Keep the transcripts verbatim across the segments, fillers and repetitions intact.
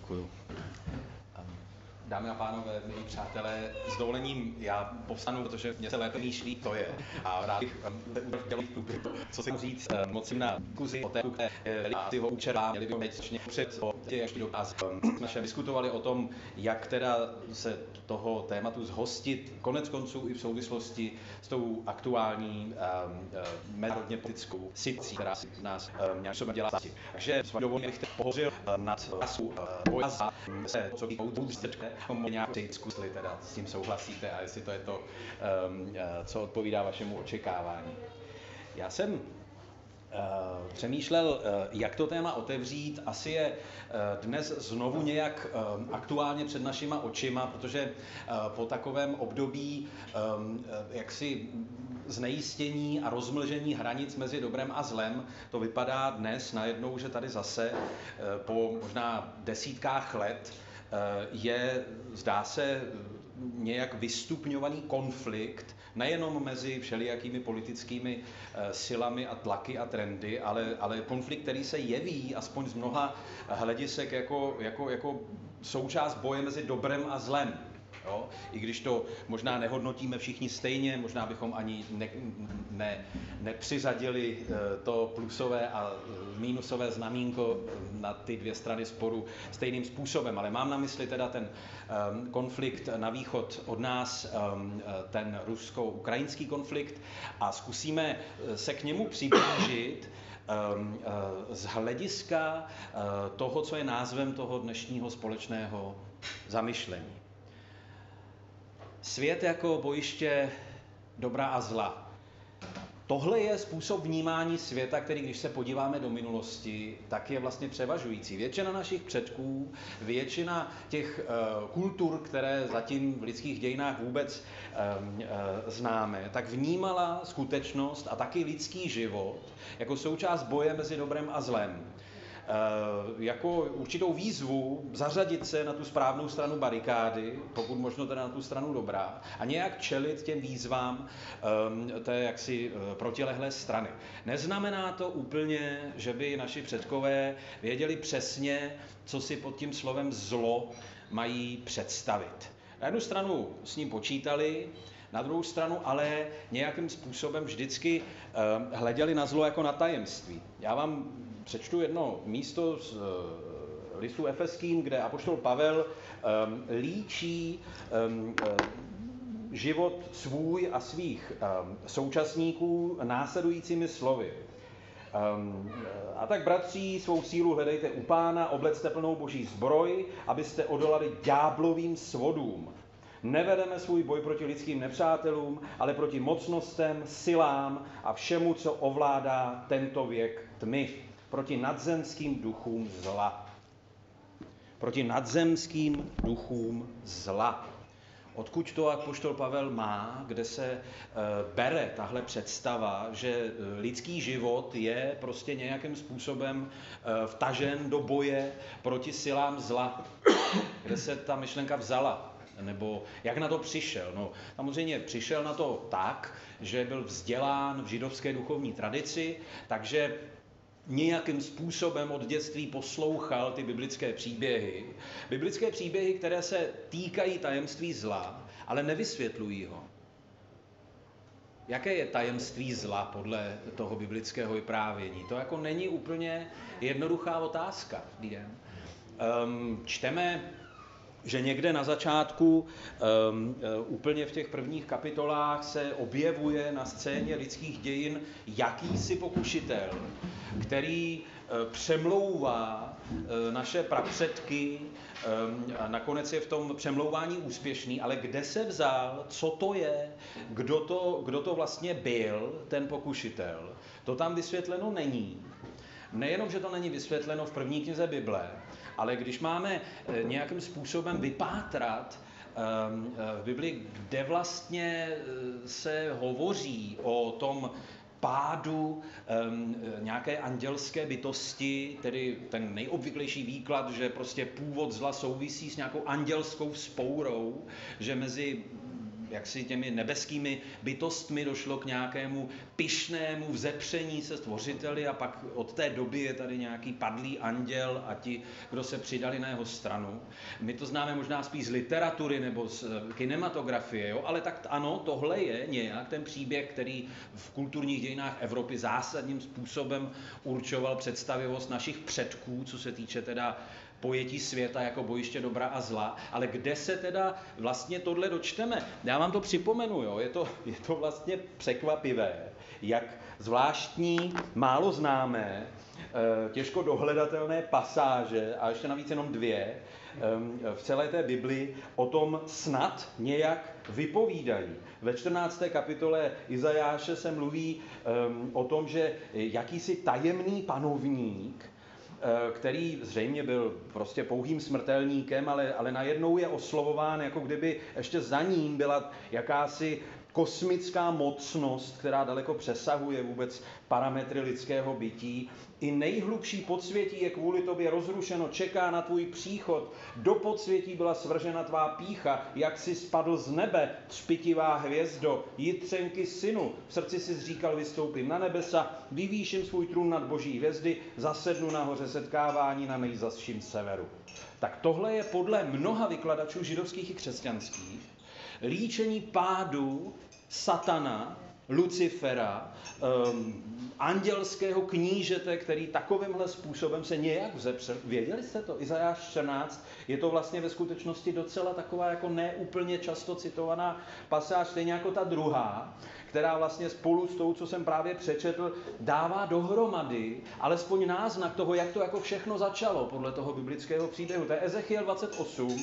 Děkuju. Dámy a pánové, milí přátelé, s dovolením já povstanu, protože mě se lépe myšlí, to je. A rád bych udělal tu, co si říct, moc na kuzi o té, které si ho učerá, měli bychom teď před o těch ještě dokaz. Jsme vše diskutovali o tom, jak teda se toho tématu zhostit, konec konců i v souvislosti s tou aktuální um, mezinárodně politickou situací, která si nás um, nějak sobě dělá státi. Takže s vámi dovolím, bych teď pohořil nad rasu boja za se, co by ústečké, nějak zkusili teda, s tím souhlasíte a jestli to je to, um, co odpovídá vašemu očekávání. Já jsem uh, přemýšlel, uh, jak to téma otevřít. Asi je uh, dnes znovu nějak um, aktuálně před našima očima, protože uh, po takovém období um, jaksi znejistění a rozmlžení hranic mezi dobrem a zlem, to vypadá dnes najednou, že tady zase uh, po možná desítkách let je, zdá se, nějak vystupňovaný konflikt nejenom mezi všelijakými politickými silami a tlaky a trendy, ale, ale konflikt, který se jeví aspoň z mnoha hledisek jako, jako, jako součást boje mezi dobrem a zlem. Jo? I když to možná nehodnotíme všichni stejně, možná bychom ani ne, ne, nepřiřadili to plusové a mínusové znamínko na ty dvě strany sporu stejným způsobem, ale mám na mysli teda ten um, konflikt na východ od nás, um, ten rusko-ukrajinský konflikt, a zkusíme se k němu přiblížit um, uh, z hlediska uh, toho, co je názvem toho dnešního společného zamyšlení. Svět jako bojiště dobra a zla. Tohle je způsob vnímání světa, který, když se podíváme do minulosti, tak je vlastně převažující. Většina našich předků, většina těch uh, kultur, které zatím v lidských dějinách vůbec um, uh, známe, tak vnímala skutečnost a taky lidský život jako součást boje mezi dobrem a zlem. Jako určitou výzvu zařadit se na tu správnou stranu barikády, pokud možno teda na tu stranu dobrá, a nějak čelit těm výzvám um, té jaksi protilehlé strany. Neznamená to úplně, že by naši předkové věděli přesně, co si pod tím slovem zlo mají představit. Na jednu stranu s ním počítali, na druhou stranu ale nějakým způsobem vždycky um, hleděli na zlo jako na tajemství. Já vám přečtu jedno místo z uh, listu Efeským, kde apoštol Pavel um, líčí um, um, život svůj a svých um, současníků následujícími slovy. Um, a tak, bratří, svou sílu hledejte u Pána, oblecte plnou boží zbroj, abyste odolali ďáblovým svodům. Nevedeme svůj boj proti lidským nepřátelům, ale proti mocnostem, silám a všemu, co ovládá tento věk tmy. Proti nadzemským duchům zla. Proti nadzemským duchům zla. Odkud to apoštol Pavel má, kde se e, bere tahle představa, že lidský život je prostě nějakým způsobem e, vtažen do boje proti silám zla. Kde se ta myšlenka vzala? Nebo jak na to přišel? No, samozřejmě přišel na to tak, že byl vzdělán v židovské duchovní tradici, takže nějakým způsobem od dětství poslouchal ty biblické příběhy. Biblické příběhy, které se týkají tajemství zla, ale nevysvětlují ho. Jaké je tajemství zla podle toho biblického vyprávění? To jako není úplně jednoduchá otázka. Um, čteme, že někde na začátku, um, uh, úplně v těch prvních kapitolách, se objevuje na scéně lidských dějin jakýsi pokušitel, který uh, přemlouvá uh, naše prapředky, um, a nakonec je v tom přemlouvání úspěšný, ale kde se vzal, co to je, kdo to, kdo to vlastně byl, ten pokušitel, to tam vysvětleno není. Nejenom, že to není vysvětleno v první knize Bible, ale když máme nějakým způsobem vypátrat v Bibli, kde vlastně se hovoří o tom pádu nějaké andělské bytosti, tedy ten nejobvyklejší výklad, že prostě původ zla souvisí s nějakou andělskou vzpourou, že mezi jaksi těmi nebeskými bytostmi došlo k nějakému pyšnému vzepření se stvořiteli a pak od té doby je tady nějaký padlý anděl a ti, kdo se přidali na jeho stranu. My to známe možná spíš z literatury nebo z kinematografie, jo? Ale tak ano, tohle je nějak ten příběh, který v kulturních dějinách Evropy zásadním způsobem určoval představivost našich předků, co se týče teda pojetí světa jako bojiště dobra a zla, ale kde se teda vlastně tohle dočteme? Já vám to připomenu, jo? Je to, je to vlastně překvapivé, jak zvláštní, málo známé, těžko dohledatelné pasáže, a ještě navíc jenom dvě, v celé té Bibli o tom snad nějak vypovídají. Ve čtrnácté kapitole Izajáše se mluví o tom, že jakýsi tajemný panovník, který zřejmě byl prostě pouhým smrtelníkem, ale, ale najednou je oslovován, jako kdyby ještě za ním byla jakási kosmická mocnost, která daleko přesahuje vůbec parametry lidského bytí. I nejhlubší podsvětí je kvůli tobě rozrušeno, čeká na tvůj příchod. Do podsvětí byla svržena tvá pýcha, jak si spadl z nebe, třpitivá hvězdo, jitřenky synu. V srdci si říkal, vystoupím na nebesa, vyvýším svůj trůn nad boží hvězdy, zasednu na hoře setkávání na nejzazším severu. Tak tohle je podle mnoha vykladačů židovských i křesťanských líčení pádu satana, Lucifera, um, andělského knížete, který takovýmhle způsobem se nějak vzepřel. Věděli jste to? Izajáš čtrnáct je to vlastně ve skutečnosti docela taková jako neúplně často citovaná pasáž, stejně jako ta druhá, která vlastně spolu s tou, co jsem právě přečetl, dává dohromady alespoň náznak toho, jak to jako všechno začalo podle toho biblického příběhu. To je Ezechiel dvacet osm,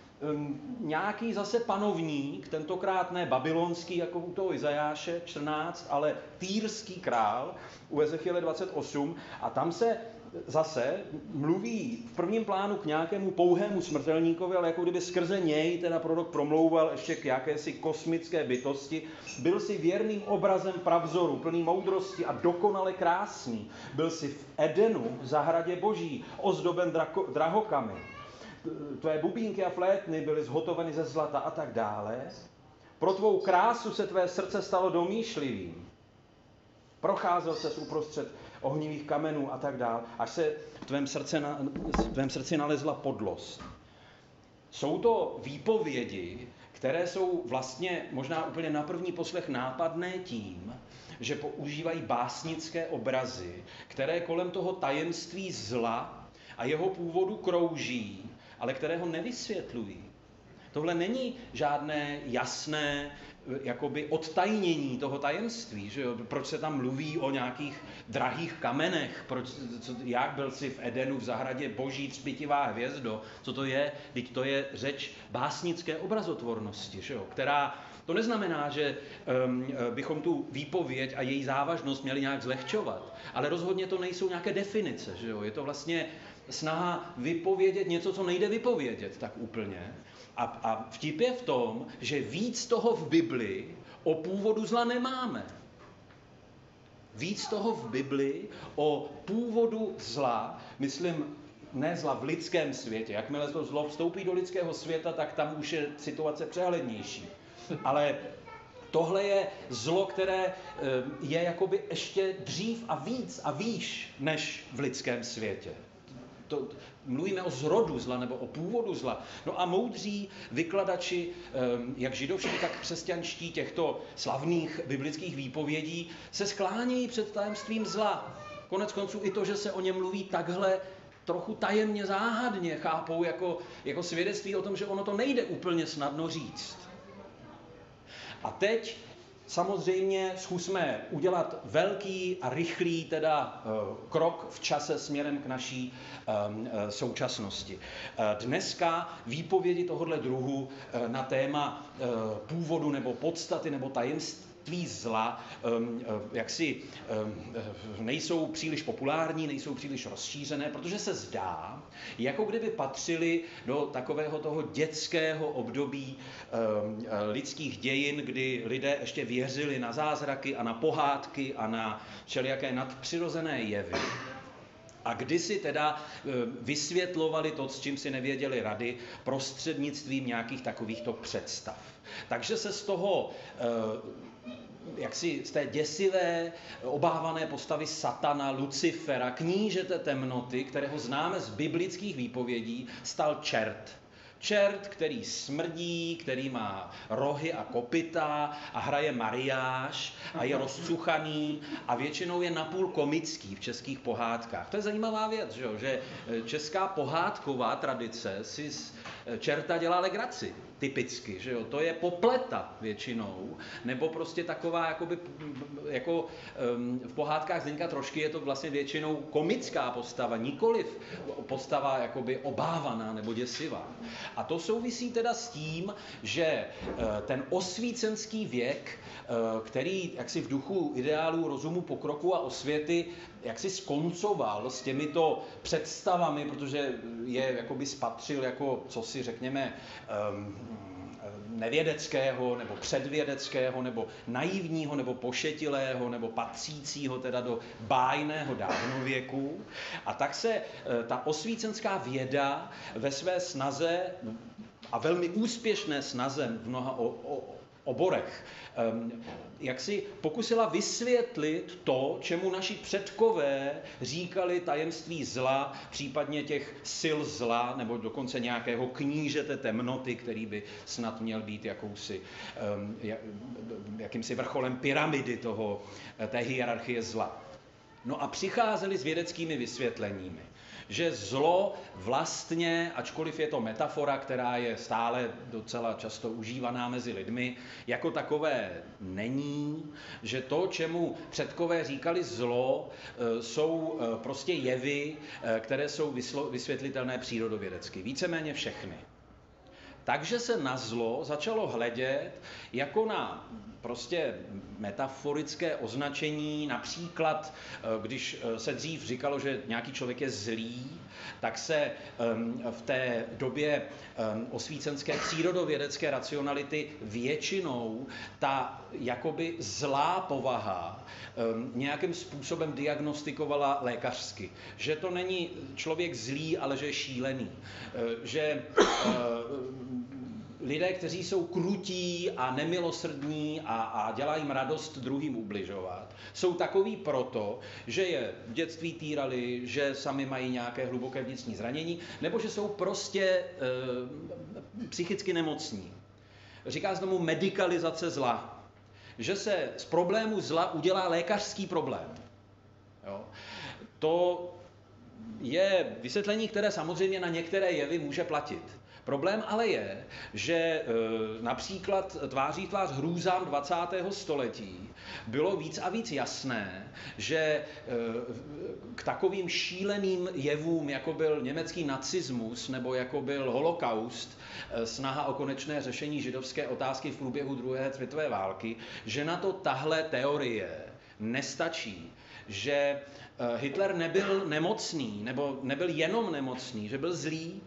nějaký zase panovník, tentokrát ne babylonský, jako u toho Izajáše čtrnáct, ale týrský král u Ezechiele dvacet osm, a tam se zase mluví v prvním plánu k nějakému pouhému smrtelníkovi, ale jako kdyby skrze něj teda prorok promlouval ještě k jakési kosmické bytosti. Byl si věrným obrazem pravzoru, plný moudrosti a dokonale krásný. Byl si v Edenu, v zahradě boží, ozdoben drako, drahokamy. Tvé bubínky a flétny byly zhotoveny ze zlata a tak dále. Pro tvou krásu se tvé srdce stalo domýšlivým. Procházel ses uprostřed ohnivých kamenů a tak dále, až se v tvém, srdce na, v tvém srdci nalezla podlost. Jsou to výpovědi, které jsou vlastně možná úplně na první poslech nápadné tím, že používají básnické obrazy, které kolem toho tajemství zla a jeho původu krouží, ale které ho nevysvětlují. Tohle není žádné jasné jakoby odtajnění toho tajemství, že jo? Proč se tam mluví o nějakých drahých kamenech, proč, co, jak byl si v Edenu v zahradě boží třpitivá hvězdo, co to je? Vždyť to je řeč básnické obrazotvornosti, že jo? Která, to neznamená, že um, bychom tu výpověď a její závažnost měli nějak zlehčovat, ale rozhodně to nejsou nějaké definice, že jo? Je to vlastně snaha vypovědět něco, co nejde vypovědět tak úplně. A, a vtip je v tom, že víc toho v Bibli o původu zla nemáme. Víc toho v Bibli o původu zla, myslím, ne zla v lidském světě. Jakmile to zlo vstoupí do lidského světa, tak tam už je situace přehlednější. Ale tohle je zlo, které je jakoby ještě dřív a víc a výš než v lidském světě. To, mluvíme o zrodu zla nebo o původu zla. No a moudří vykladači, jak židovští, tak křesťanští těchto slavných biblických výpovědí, se sklánějí před tajemstvím zla. Konec konců i to, že se o něm mluví takhle trochu tajemně, záhadně, chápou jako, jako svědectví o tom, že ono to nejde úplně snadno říct. A teď samozřejmě zkusme udělat velký a rychlý teda uh, krok v čase směrem k naší um, uh, současnosti. Uh, dneska výpovědi tohohle druhu uh, na téma uh, původu nebo podstaty nebo tajemství zla um, jaksi um, nejsou příliš populární, nejsou příliš rozšířené, protože se zdá, jako kdyby patřili do takového toho dětského období um, lidských dějin, kdy lidé ještě věřili na zázraky a na pohádky a na všelijaké nadpřirozené jevy. A kdysi teda vysvětlovali to, s čím si nevěděli rady, prostřednictvím nějakých takovýchto představ. Takže se z toho, jaksi z té děsivé, obávané postavy satana, Lucifera, knížete temnoty, kterého známe z biblických výpovědí, stal čert. Čert, který smrdí, který má rohy a kopyta a hraje mariáš a je rozcuchaný a většinou je napůl komický v českých pohádkách. To je zajímavá věc, že česká pohádková tradice si z čerta dělá legraci. Typicky, že jo, to je popleta většinou, nebo prostě taková, jakoby, jako um, v pohádkách Zdeňka Trošky je to vlastně většinou komická postava, nikoliv postava jakoby obávaná nebo děsivá. A to souvisí teda s tím, že uh, ten osvícenský věk, uh, který jaksi v duchu ideálů rozumu, pokroku a osvěty jaksi skoncoval s těmito představami, protože je jakoby spatřil jako, co si řekněme, um, nevědeckého, nebo předvědeckého, nebo naivního, nebo pošetilého, nebo patřícího teda do bájného dávnověku. A tak se ta osvícenská věda ve své snaze, a velmi úspěšné snaze v mnoha o, o, oborech, jak si pokusila vysvětlit to, čemu naši předkové říkali tajemství zla, případně těch sil zla, nebo dokonce nějakého knížete temnoty, který by snad měl být jakousi, jakýmsi vrcholem pyramidy toho, té hierarchie zla. No a přicházeli s vědeckými vysvětleními, že zlo vlastně, ačkoliv je to metafora, která je stále docela často užívaná mezi lidmi, jako takové není, že to, čemu předkové říkali zlo, jsou prostě jevy, které jsou vysvětlitelné přírodovědecky. Víceméně všechny. Takže se na zlo začalo hledět jako na prostě metaforické označení, například, když se dřív říkalo, že nějaký člověk je zlý, tak se v té době osvícenské přírodovědecké racionality většinou ta jakoby zlá povaha nějakým způsobem diagnostikovala lékařsky. Že to není člověk zlý, ale že je šílený. Že lidé, kteří jsou krutí a nemilosrdní a, a dělají jim radost druhým ubližovat, jsou takový proto, že je v dětství týrali, že sami mají nějaké hluboké vnitřní zranění, nebo že jsou prostě e, psychicky nemocní. Říká se tomu medikalizace zla. Že se z problému zla udělá lékařský problém. Jo? To je vysvětlení, které samozřejmě na některé jevy může platit. Problém ale je, že e, například tváří tvář hrůzám dvacátého století bylo víc a víc jasné, že e, k takovým šíleným jevům, jako byl německý nacismus nebo jako byl holokaust, e, snaha o konečné řešení židovské otázky v průběhu druhé světové války, že na to tahle teorie nestačí. Že e, Hitler nebyl nemocný, nebo nebyl jenom nemocný, že byl zlý.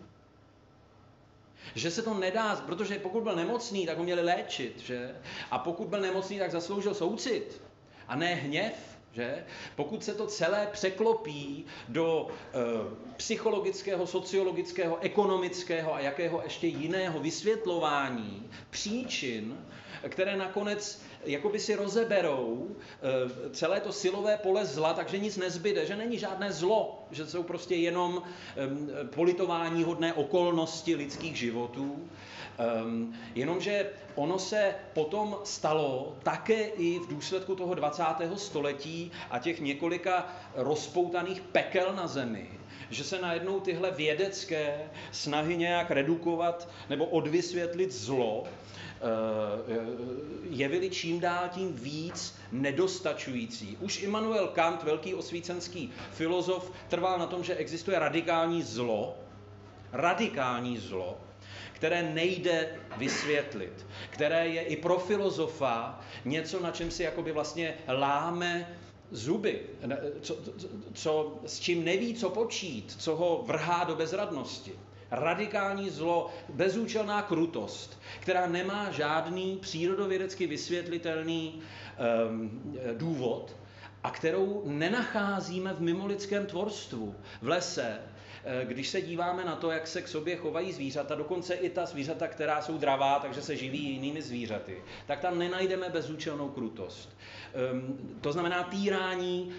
Že se to nedá, protože pokud byl nemocný, tak ho měli léčit, že? A pokud byl nemocný, tak zasloužil soucit a ne hněv, že? Pokud se to celé překlopí do e, psychologického, sociologického, ekonomického a jakého ještě jiného vysvětlování příčin, které nakonec jakoby si rozeberou e, celé to silové pole zla, takže nic nezbyde, že není žádné zlo, že jsou prostě jenom e, politování hodné okolnosti lidských životů. Um, jenomže ono se potom stalo také i v důsledku toho dvacátého století a těch několika rozpoutaných pekel na zemi, že se najednou tyhle vědecké snahy nějak redukovat nebo odvysvětlit zlo jevily čím dál tím víc nedostačující. Už Immanuel Kant, velký osvícenský filozof, trval na tom, že existuje radikální zlo, radikální zlo, které nejde vysvětlit, které je i pro filozofa něco, na čem si jakoby vlastně láme zuby, co, co, s čím neví, co počít, co ho vrhá do bezradnosti. Radikální zlo, bezúčelná krutost, která nemá žádný přírodovědecky vysvětlitelný um, důvod a kterou nenacházíme v mimolidském tvorstvu, v lese, když se díváme na to, jak se k sobě chovají zvířata, dokonce i ta zvířata, která jsou dravá, takže se živí jinými zvířaty, tak tam nenajdeme bezúčelnou krutost. To znamená týrání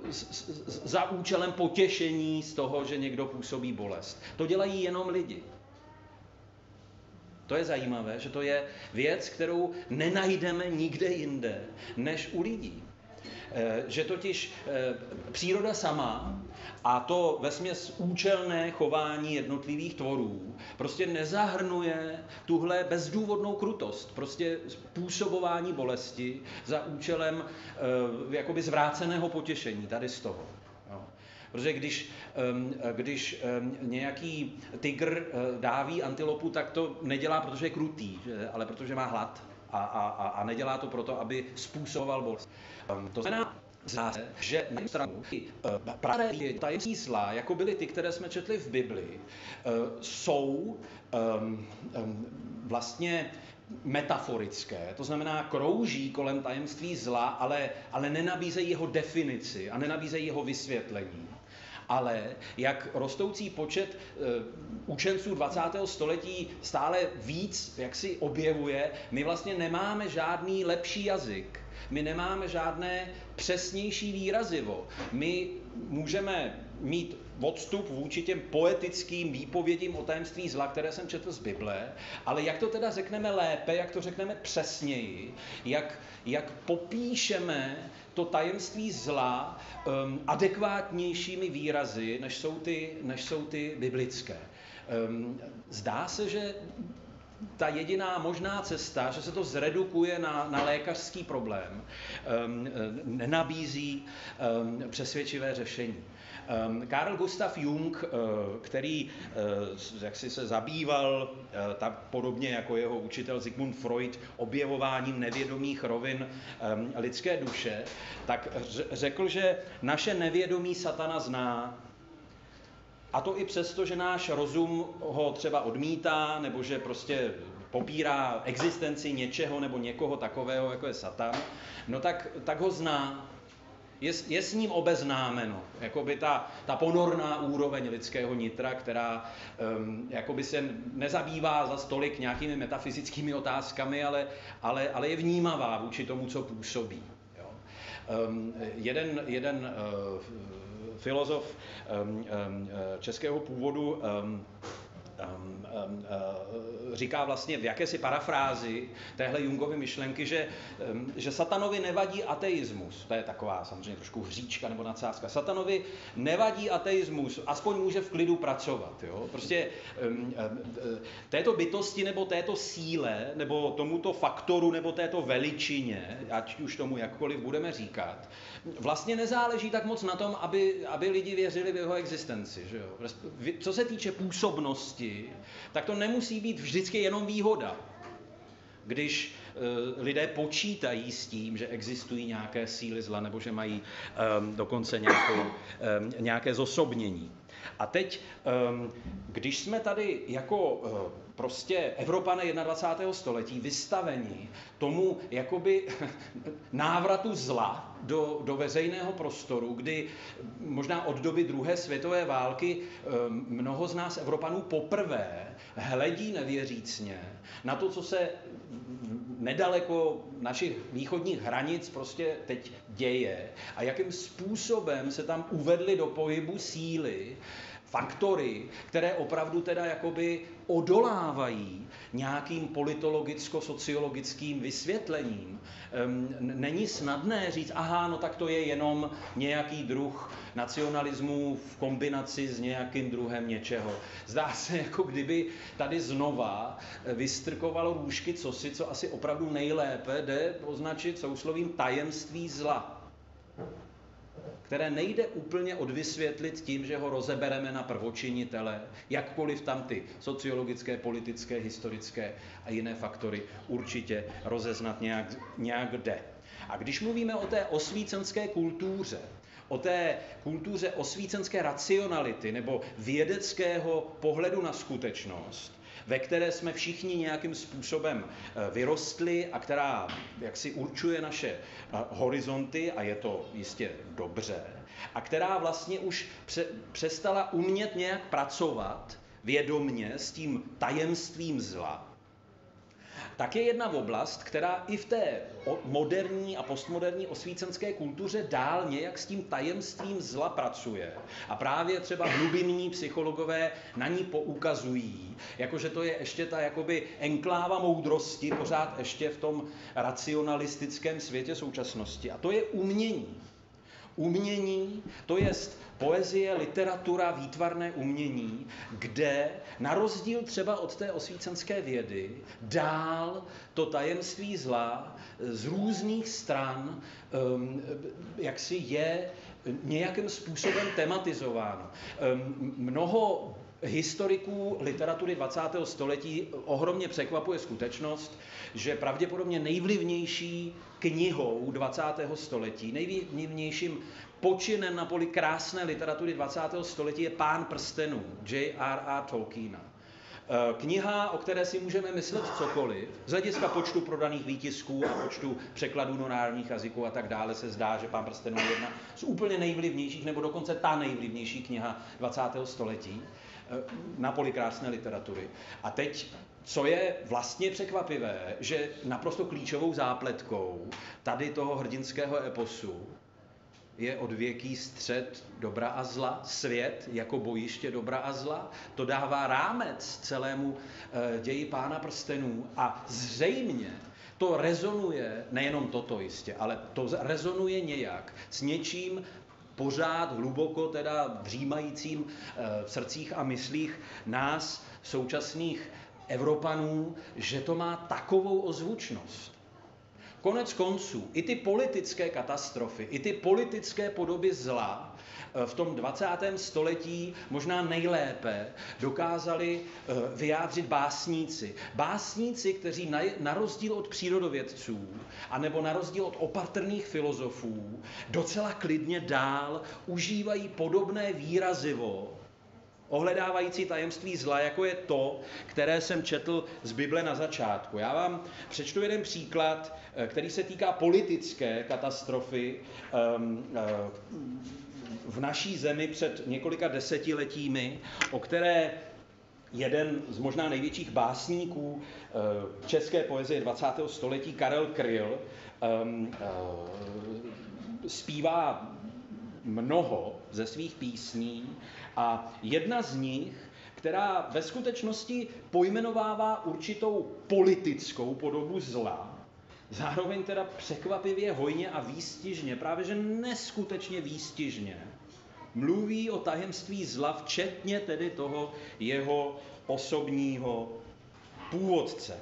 za účelem potěšení z toho, že někdo působí bolest. To dělají jenom lidi. To je zajímavé, že to je věc, kterou nenajdeme nikde jinde, než u lidí. Že totiž příroda sama a to vesměs účelné chování jednotlivých tvorů prostě nezahrnuje tuhle bezdůvodnou krutost, prostě působování bolesti za účelem jakoby zvráceného potěšení tady z toho. Jo. Protože když, když nějaký tygr dáví antilopu, tak to nedělá, protože je krutý, ale protože má hlad. A, a, a nedělá to proto, aby způsoboval bolest. To znamená, že na stranu právě tajemství zla, jako byly ty, které jsme četli v Bibli, jsou um, um, vlastně metaforické, to znamená krouží kolem tajemství zla, ale, ale nenabízejí jeho definici a nenabízejí jeho vysvětlení. Ale jak rostoucí počet uh, učenců dvacátého století stále víc jak si objevuje, my vlastně nemáme žádný lepší jazyk. My nemáme žádné přesnější výrazivo. My můžeme mít odstup vůči těm poetickým výpovědím o tajemství zla, které jsem četl z Bible, ale jak to teda řekneme lépe, jak to řekneme přesněji, jak, jak popíšeme to tajemství zla um, adekvátnějšími výrazy, než jsou ty, než jsou ty biblické. Um, zdá se, že ta jediná možná cesta, že se to zredukuje na, na lékařský problém, um, nenabízí um, přesvědčivé řešení. Um, Carl Gustav Jung, uh, který uh, jaksi se zabýval, uh, tak podobně jako jeho učitel Sigmund Freud, objevováním nevědomých rovin um, lidské duše, tak řekl, že naše nevědomí satana zná. A to i přesto, že náš rozum ho třeba odmítá, nebo že prostě popírá existenci něčeho nebo někoho takového, jako je Satan, no tak, tak ho zná. Je, je s ním obeznámeno. Jakoby ta, ta ponorná úroveň lidského nitra, která um, jakoby se nezabývá za stolik nějakými metafyzickými otázkami, ale, ale, ale je vnímavá vůči tomu, co působí. Jo. Um, jeden jeden uh, filozof um, um, českého původu um, um, um, uh, říká vlastně v jakési parafrázi téhle Jungovy myšlenky, že, um, že satanovi nevadí ateismus. To je taková samozřejmě trošku hříčka nebo nadsázka. Satanovi nevadí ateismus, aspoň může v klidu pracovat. Jo? Prostě um, um, této bytosti nebo této síle nebo tomuto faktoru nebo této veličině, ať už tomu jakkoliv budeme říkat, vlastně nezáleží tak moc na tom, aby, aby lidi věřili v jeho existenci. Že jo? Co se týče působnosti, tak to nemusí být vždycky jenom výhoda. Když e, lidé počítají s tím, že existují nějaké síly zla, nebo že mají e, dokonce nějakou, e, nějaké zosobnění. A teď, e, když jsme tady jako e, prostě Evropané dvacátého prvního století vystaveni tomu jakoby návratu zla do, do veřejného prostoru, kdy možná od doby druhé světové války mnoho z nás Evropanů poprvé hledí nevěřícně na to, co se nedaleko našich východních hranic prostě teď děje a jakým způsobem se tam uvedly do pohybu síly, faktory, které opravdu teda jakoby odolávají nějakým politologicko-sociologickým vysvětlením. Není snadné říct, aha, no tak to je jenom nějaký druh nacionalismu v kombinaci s nějakým druhem něčeho. Zdá se, jako kdyby tady znova vystrkovalo růžky cosi, co asi opravdu nejlépe jde označit souslovím tajemství zla, které nejde úplně odvysvětlit tím, že ho rozebereme na prvočinitele, jakkoliv tam ty sociologické, politické, historické a jiné faktory určitě rozeznat nějak, nějak jde. A když mluvíme o té osvícenské kultuře, o té kultuře osvícenské racionality nebo vědeckého pohledu na skutečnost, ve které jsme všichni nějakým způsobem vyrostli a která jaksi určuje naše horizonty, a je to jistě dobře, a která vlastně už přestala umět nějak pracovat vědomně s tím tajemstvím zla, tak je jedna oblast, která i v té moderní a postmoderní osvícenské kultuře dál nějak s tím tajemstvím zla pracuje. A právě třeba hlubinní psychologové na ní poukazují, jakože to je ještě ta jakoby enkláva moudrosti, pořád ještě v tom racionalistickém světě současnosti. A to je umění. Umění, to jest poezie, literatura, výtvarné umění, kde na rozdíl třeba od té osvícenské vědy dál to tajemství zla z různých stran um, jaksi je nějakým způsobem tematizováno. Um, mnoho historiků literatury dvacátého století ohromně překvapuje skutečnost, že pravděpodobně nejvlivnější knihou dvacátého století, nejvlivnějším počinem na poli krásné literatury dvacátého století je Pán prstenů, J R R Tolkiena. Kniha, o které si můžeme myslet cokoliv, z hlediska počtu prodaných výtisků a počtu překladů do národních jazyků a tak dále se zdá, že Pán prstenů je jedna z úplně nejvlivnějších, nebo dokonce ta nejvlivnější kniha dvacátého století na poli krásné literatury. A teď, co je vlastně překvapivé, že naprosto klíčovou zápletkou tady toho hrdinského eposu je odvěký střed dobra a zla, svět jako bojiště dobra a zla. To dává rámec celému e, ději Pána prstenů a zřejmě to rezonuje, nejenom toto jistě, ale to rezonuje nějak s něčím pořád hluboko teda vřímajícím e, v srdcích a myslích nás, současných Evropanů, že to má takovou ozvučnost. Konec konců, i ty politické katastrofy, i ty politické podoby zla v tom dvacátém století možná nejlépe dokázali vyjádřit básníci. Básníci, kteří na rozdíl od přírodovědců, anebo na rozdíl od opatrných filozofů, docela klidně dál užívají podobné výrazivo, ohledávající tajemství zla, jako je to, které jsem četl z Bible na začátku. Já vám přečtu jeden příklad, který se týká politické katastrofy v naší zemi před několika desetiletími, o které jeden z možná největších básníků české poezie dvacátého století, Karel Kryl, zpívá mnoho ze svých písní a jedna z nich, která ve skutečnosti pojmenovává určitou politickou podobu zla, zároveň teda překvapivě hojně a výstižně, právě že neskutečně výstižně, mluví o tajemství zla, včetně tedy toho jeho osobního původce.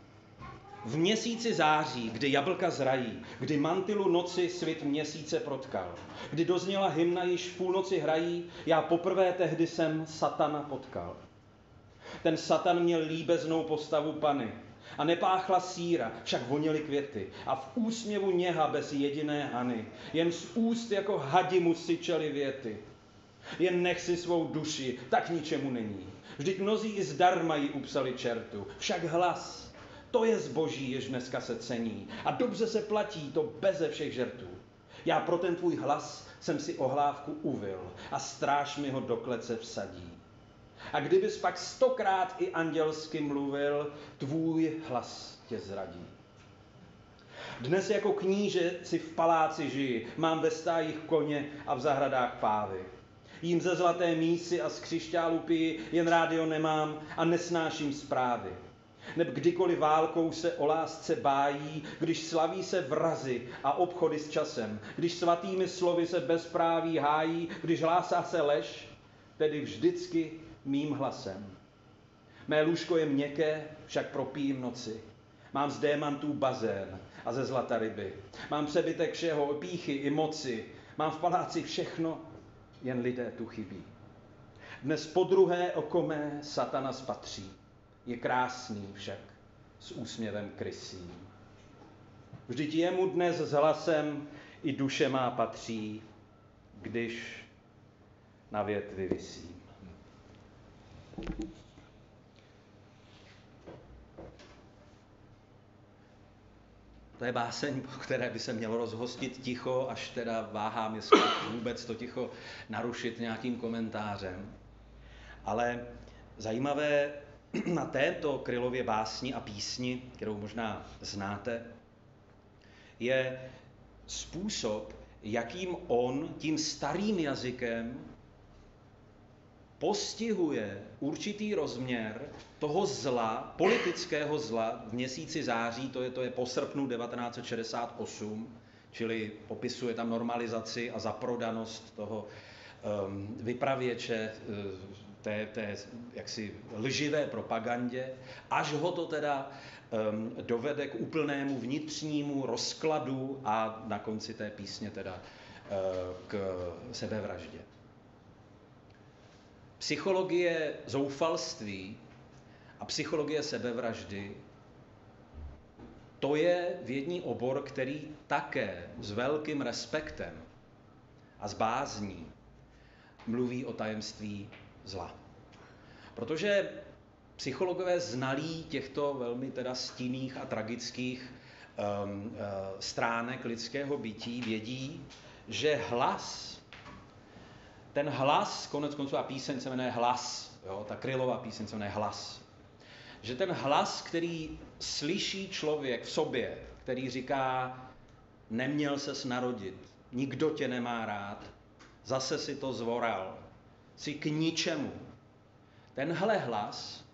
V měsíci září, kdy jablka zrají, kdy mantilu noci svit měsíce protkal, kdy dozněla hymna, již v půlnoci hrají, já poprvé tehdy jsem satana potkal. Ten satan měl líbeznou postavu Panny a nepáchla síra, však voněly květy a v úsměvu něha bez jediné hany, jen z úst jako hadi mu syčely věty. Jen nech si svou duši, tak ničemu není. Vždyť mnozí i zdarma ji upsali čertu, však hlas, to je zboží, jež dneska se cení a dobře se platí to beze všech žertů. Já pro ten tvůj hlas jsem si ohlávku uvil a stráž mi ho do klece vsadí. A kdybys pak stokrát i andělsky mluvil, tvůj hlas tě zradí. Dnes jako kníže si v paláci žiji, mám ve stájích koně a v zahradách pávy. Jím ze zlaté mísy a z křišťálu piji, jen rádio nemám a nesnáším zprávy. Neb kdykoliv válkou se o lásce bájí, když slaví se vrazy a obchody s časem, když svatými slovy se bezpráví hájí, když hlásá se lež, tedy vždycky mým hlasem. Mé lůžko je měkké, však propijím noci. Mám z démantů bazén a ze zlata ryby. Mám přebytek všeho, pýchy i moci. Mám v paláci všechno, jen lidé tu chybí. Dnes podruhé oko mé satana spatří. Je krásný však s úsměvem krysím. Vždyť jemu dnes s hlasem i duše má patří, když na větvi visím. To je báseň, po které by se mělo rozhostit ticho, až teda váhám, jestli vůbec to ticho narušit nějakým komentářem. Ale zajímavé na této Krylově básni a písni, kterou možná znáte, je způsob, jakým on tím starým jazykem postihuje určitý rozměr toho zla, politického zla v měsíci září, to je, to je po srpnu devatenáct set šedesát osm, čili popisuje tam normalizaci a zaprodanost toho um, vypravěče, té, té jaksi lživé propagandě, až ho to teda um, dovede k úplnému vnitřnímu rozkladu a na konci té písně teda uh, k sebevraždě. Psychologie zoufalství a psychologie sebevraždy, to je vědní obor, který také s velkým respektem a s bázní mluví o tajemství zla. Protože psychologové znalí těchto velmi teda stinných a tragických um, uh, stránek lidského bytí vědí, že hlas, ten hlas, konec konců a píseň se jmenuje Hlas, jo, ta Krylova píseň se jmenuje Hlas, že ten hlas, který slyší člověk v sobě, který říká, neměl ses narodit, nikdo tě nemá rád, zase si to zvoral, jsi k ničemu. Tenhle hlas,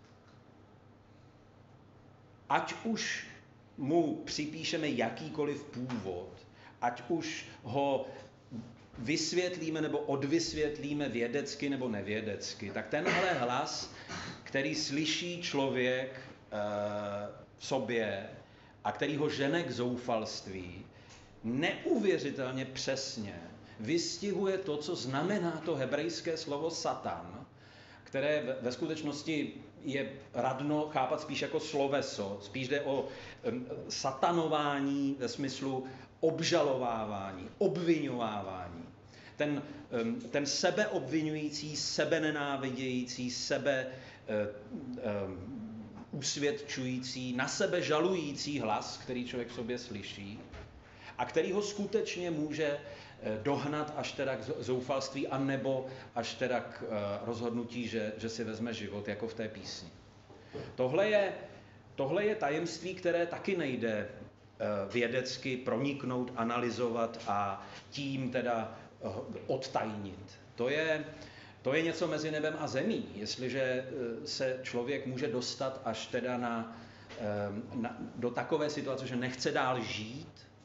ať už mu připíšeme jakýkoliv původ, ať už ho vysvětlíme nebo odvysvětlíme vědecky nebo nevědecky, tak tenhle hlas, který slyší člověk e, v sobě a který ho žene k zoufalství, neuvěřitelně přesně vystihuje to, co znamená to hebrejské slovo satan, které ve skutečnosti je radno chápat spíš jako sloveso, spíš jde o um, satanování ve smyslu obžalovávání, obviňovávání. Ten, um, ten sebeobvinující, sebenenávidějící, sebe uh, um, usvědčující, na sebe žalující hlas, který člověk v sobě slyší a který ho skutečně může dohnat až teda k zoufalství, anebo až teda k rozhodnutí, že, že si vezme život, jako v té písni. Tohle je, tohle je tajemství, které taky nejde vědecky proniknout, analyzovat a tím teda odtajnit. To je, to je něco mezi nebem a zemí. Jestliže se člověk může dostat až teda na, na, do takové situace, že nechce dál žít,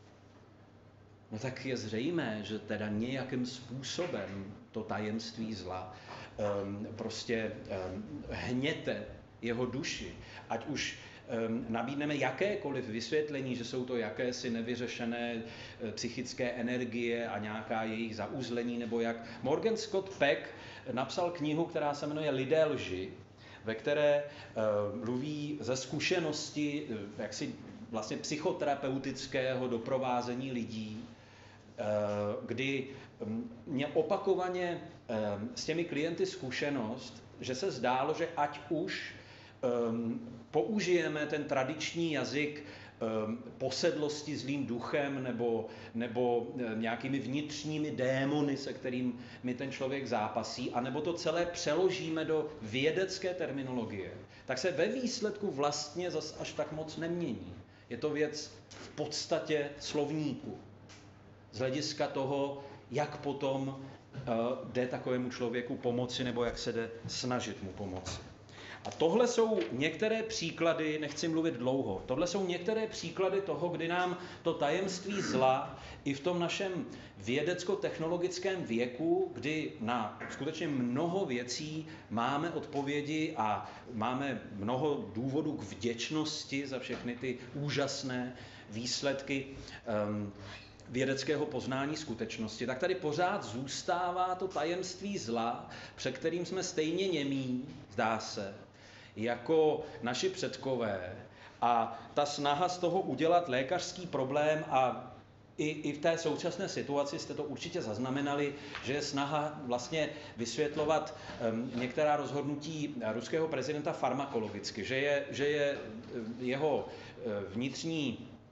no tak je zřejmé, že teda nějakým způsobem to tajemství zla um, prostě um, hněte jeho duši. Ať už um, nabídneme jakékoliv vysvětlení, že jsou to jakési nevyřešené uh, psychické energie a nějaká jejich zauzlení, nebo jak. Morgan Scott Peck napsal knihu, která se jmenuje Lidé lži, ve které uh, mluví ze zkušenosti uh, jaksi vlastně psychoterapeutického doprovázení lidí, kdy mě opakovaně s těmi klienty zkušenost, že se zdálo, že ať už použijeme ten tradiční jazyk posedlosti zlým duchem nebo, nebo nějakými vnitřními démony, se kterými ten člověk zápasí, anebo to celé přeložíme do vědecké terminologie, tak se ve výsledku vlastně zas až tak moc nemění. Je to věc v podstatě slovníku. Z hlediska toho, jak potom uh, jde takovému člověku pomoci, nebo jak se jde snažit mu pomoci. A tohle jsou některé příklady, nechci mluvit dlouho, tohle jsou některé příklady toho, kdy nám to tajemství zla i v tom našem vědecko-technologickém věku, kdy na skutečně mnoho věcí máme odpovědi a máme mnoho důvodů k vděčnosti za všechny ty úžasné výsledky um, vědeckého poznání skutečnosti, tak tady pořád zůstává to tajemství zla, před kterým jsme stejně němí, zdá se, jako naši předkové. A ta snaha z toho udělat lékařský problém a i, i v té současné situaci jste to určitě zaznamenali, že je snaha vlastně vysvětlovat um, některá rozhodnutí ruského prezidenta farmakologicky, že je, že je jeho vnitřní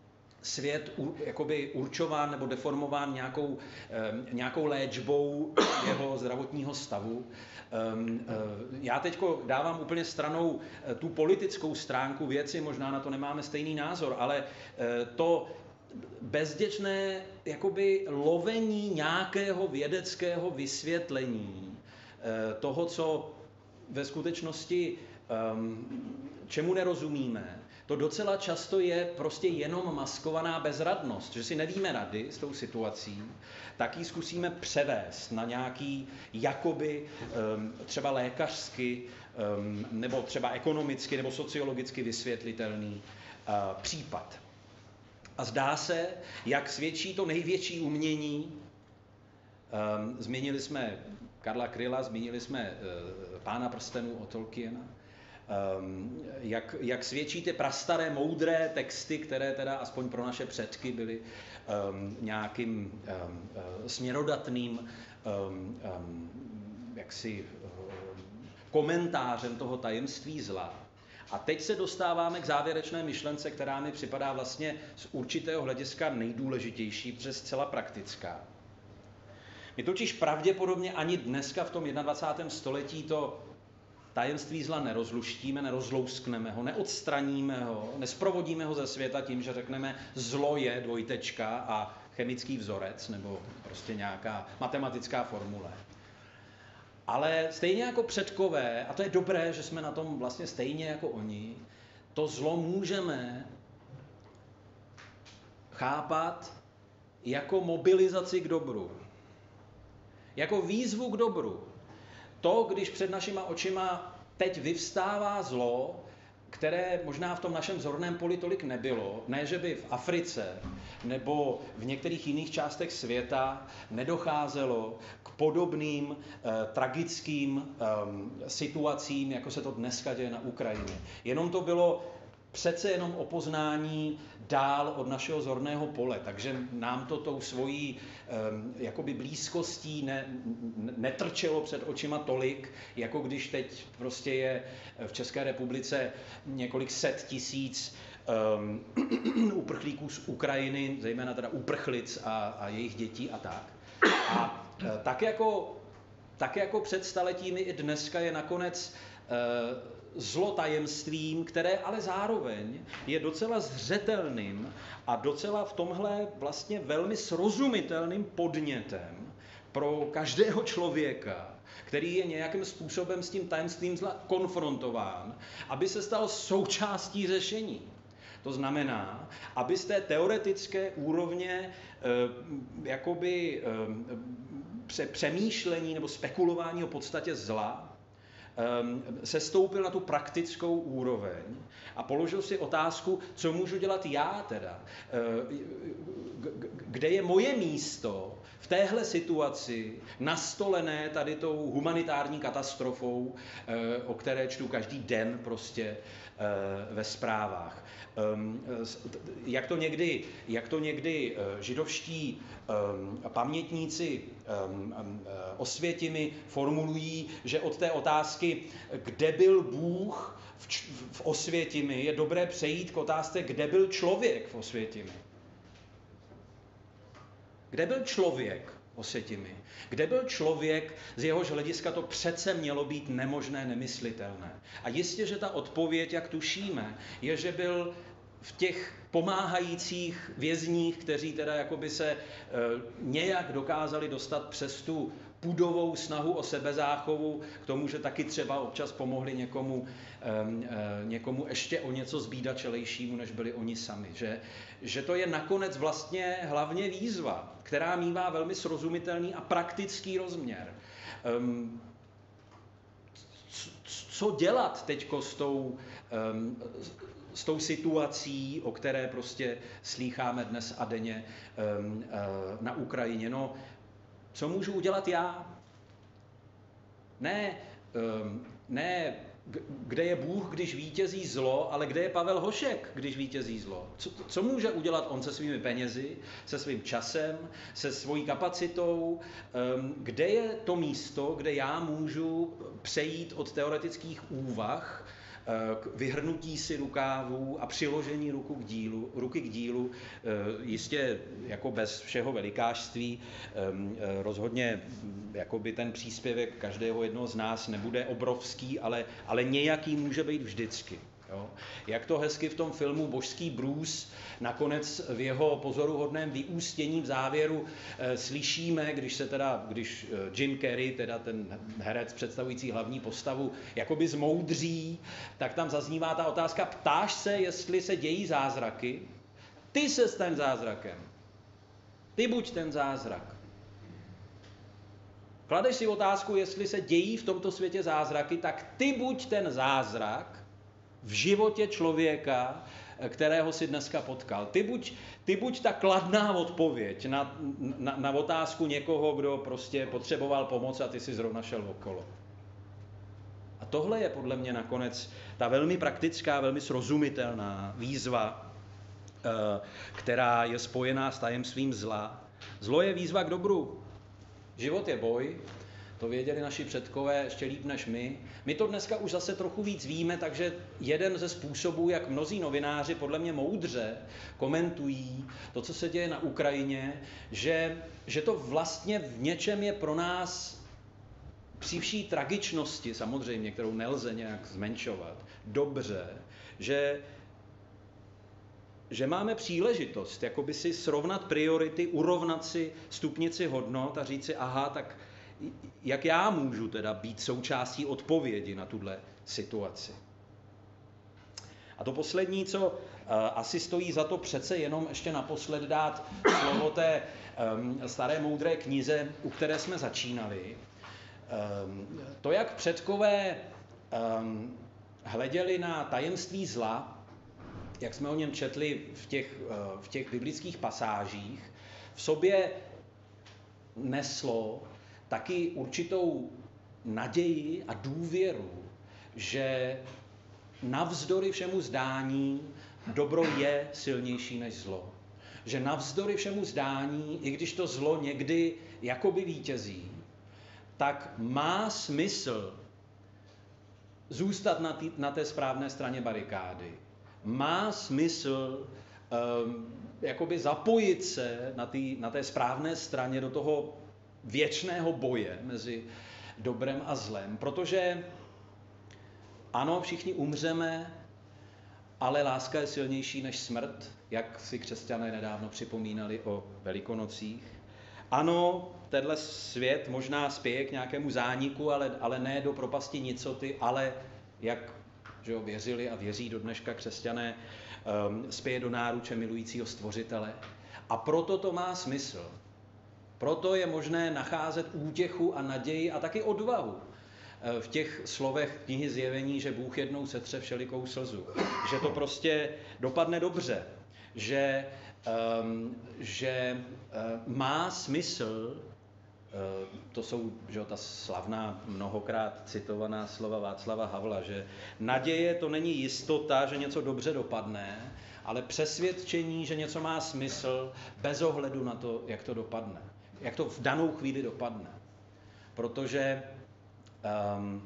svět u, jakoby určován nebo deformován nějakou, um, nějakou léčbou jeho zdravotního stavu. Um, uh, já teď dávám úplně stranou uh, tu politickou stránku věci, možná na to nemáme stejný názor, ale uh, to bezděčné jakoby lovení nějakého vědeckého vysvětlení uh, toho, co ve skutečnosti um, čemu nerozumíme, to docela často je prostě jenom maskovaná bezradnost, že si nevíme rady s tou situací, tak ji zkusíme převést na nějaký jakoby um, třeba lékařsky um, nebo třeba ekonomicky nebo sociologicky vysvětlitelný uh, případ. A zdá se, jak svědčí to největší umění, um, zmínili jsme Karla Kryla, zmínili jsme uh, Pána prstenů od Tolkiena, Um, jak, jak svědčí ty prastaré moudré texty, které teda aspoň pro naše předky byly um, nějakým um, uh, směrodatným um, um, jaksi um, komentářem toho tajemství zla. A teď se dostáváme k závěrečné myšlence, která mi připadá vlastně z určitého hlediska nejdůležitější, protože zcela praktická. My totiž pravděpodobně ani dneska v tom dvacátém prvním století to tajemství zla nerozluštíme, nerozlouskneme ho, neodstraníme ho, nesprovodíme ho ze světa tím, že řekneme zlo je dvojtečka a chemický vzorec nebo prostě nějaká matematická formule. Ale stejně jako předkové, a to je dobré, že jsme na tom vlastně stejně jako oni, to zlo můžeme chápat jako mobilizaci k dobru. Jako výzvu k dobru. To, když před našima očima teď vyvstává zlo, které možná v tom našem zorném poli tolik nebylo, ne, že by v Africe nebo v některých jiných částech světa nedocházelo k podobným eh, tragickým eh, situacím, jako se to dneska děje na Ukrajině. Jenom to bylo přece jenom o poznání dál od našeho zorného pole, takže nám to tou svojí um, jakoby blízkostí ne, netrčelo před očima tolik, jako když teď prostě je v České republice několik set tisíc um, uprchlíků z Ukrajiny, zejména teda uprchlic a, a jejich dětí a tak. A uh, tak jako, tak jako před staletími i dneska je nakonec uh, zlo tajemstvím, které ale zároveň je docela zřetelným a docela v tomhle vlastně velmi srozumitelným podnětem pro každého člověka, který je nějakým způsobem s tím tajemstvím zla konfrontován, aby se stal součástí řešení. To znamená, aby z té teoretické úrovně eh, jakoby eh, přemýšlení nebo spekulování o podstatě zla se stoupil na tu praktickou úroveň a položil si otázku, co můžu dělat já teda, kde je moje místo v téhle situaci nastolené tady tou humanitární katastrofou, o které čtu každý den prostě ve zprávách. Jak to někdy, jak to někdy židovští pamětníci Osvětimi formulují, že od té otázky, kde byl Bůh v Osvětimi, je dobré přejít k otázce, kde byl člověk v Osvětimi. Kde byl člověk v Osvětimi? Kde byl člověk, z jehož hlediska to přece mělo být nemožné, nemyslitelné? A jistě, že ta odpověď, jak tušíme, je, že byl v těch pomáhajících vězních, kteří teda jakoby se e, nějak dokázali dostat přes tu pudovou snahu o sebezáchovu k tomu, že taky třeba občas pomohli někomu, e, e, někomu ještě o něco zbídačelejšímu, než byli oni sami. Že, že to je nakonec vlastně hlavně výzva, která mívá velmi srozumitelný a praktický rozměr. E, co dělat teďko s tou, um, s tou situací, o které prostě slýcháme dnes a denně um, uh, na Ukrajině? No, co můžu udělat já? Ne, um, ne, kde je Bůh, když vítězí zlo, ale kde je Pavel Hošek, když vítězí zlo? Co, co může udělat on se svými penězi, se svým časem, se svojí kapacitou? Um, kde je to místo, kde já můžu přejít od teoretických úvah k vyhrnutí si rukávů a přiložení ruku k dílu, ruky k dílu, jistě jako bez všeho velikářství. Rozhodně jakoby ten příspěvek každého jednoho z nás nebude obrovský, ale, ale nějaký může být vždycky. Jo? Jak to hezky v tom filmu Božský Bruce nakonec v jeho pozoruhodném vyústění v závěru e, slyšíme, když se teda, když Jim Carrey, teda ten herec představující hlavní postavu, jakoby zmoudří, tak tam zaznívá ta otázka, ptáš se, jestli se dějí zázraky, ty se staň zázrakem. Ty buď ten zázrak. Kladeš si otázku, jestli se dějí v tomto světě zázraky, tak ty buď ten zázrak v životě člověka, kterého si dneska potkal. Ty buď, ty buď ta kladná odpověď na, na, na otázku někoho, kdo prostě potřeboval pomoc a ty si zrovna šel okolo. A tohle je podle mě nakonec ta velmi praktická, velmi srozumitelná výzva, která je spojená s tajemstvím zla. Zlo je výzva k dobru. Život je boj. To věděli naši předkové ještě líp než my. My to dneska už zase trochu víc víme, takže jeden ze způsobů, jak mnozí novináři podle mě moudře komentují to, co se děje na Ukrajině, že, že to vlastně v něčem je pro nás při vší tragičnosti, samozřejmě, kterou nelze nějak zmenšovat, dobře, že, že máme příležitost jakoby si srovnat priority, urovnat si stupnici hodnot a říct si, aha, tak jak já můžu teda být součástí odpovědi na tuhle situaci. A to poslední, co uh, asi stojí za to přece jenom ještě naposled dát slovo té um, staré moudré knize, u které jsme začínali. Um, to, jak předkové um, hleděli na tajemství zla, jak jsme o něm četli v těch, uh, v těch biblických pasážích, v sobě neslo taky určitou naději a důvěru, že navzdory všemu zdání dobro je silnější než zlo. Že navzdory všemu zdání, i když to zlo někdy jakoby vítězí, tak má smysl zůstat na, tý, na té správné straně barikády. Má smysl um, jakoby zapojit se na, tý, na té správné straně do toho věčného boje mezi dobrem a zlem, protože ano, všichni umřeme, ale láska je silnější než smrt, jak si křesťané nedávno připomínali o Velikonocích. Ano, tenhle svět možná spěje k nějakému zániku, ale, ale ne do propasti nicoty, ale jak že jo, věřili a věří do dneška křesťané, um, spěje do náruče milujícího Stvořitele. A proto to má smysl. Proto je možné nacházet útěchu a naději a taky odvahu v těch slovech knihy Zjevení, že Bůh jednou setře všelikou slzu. Že to prostě dopadne dobře. Že, um, že uh, má smysl, uh, to jsou že, ta slavná, mnohokrát citovaná slova Václava Havla, že naděje to není jistota, že něco dobře dopadne, ale přesvědčení, že něco má smysl bez ohledu na to, jak to dopadne. Jak to v danou chvíli dopadne. Protože um,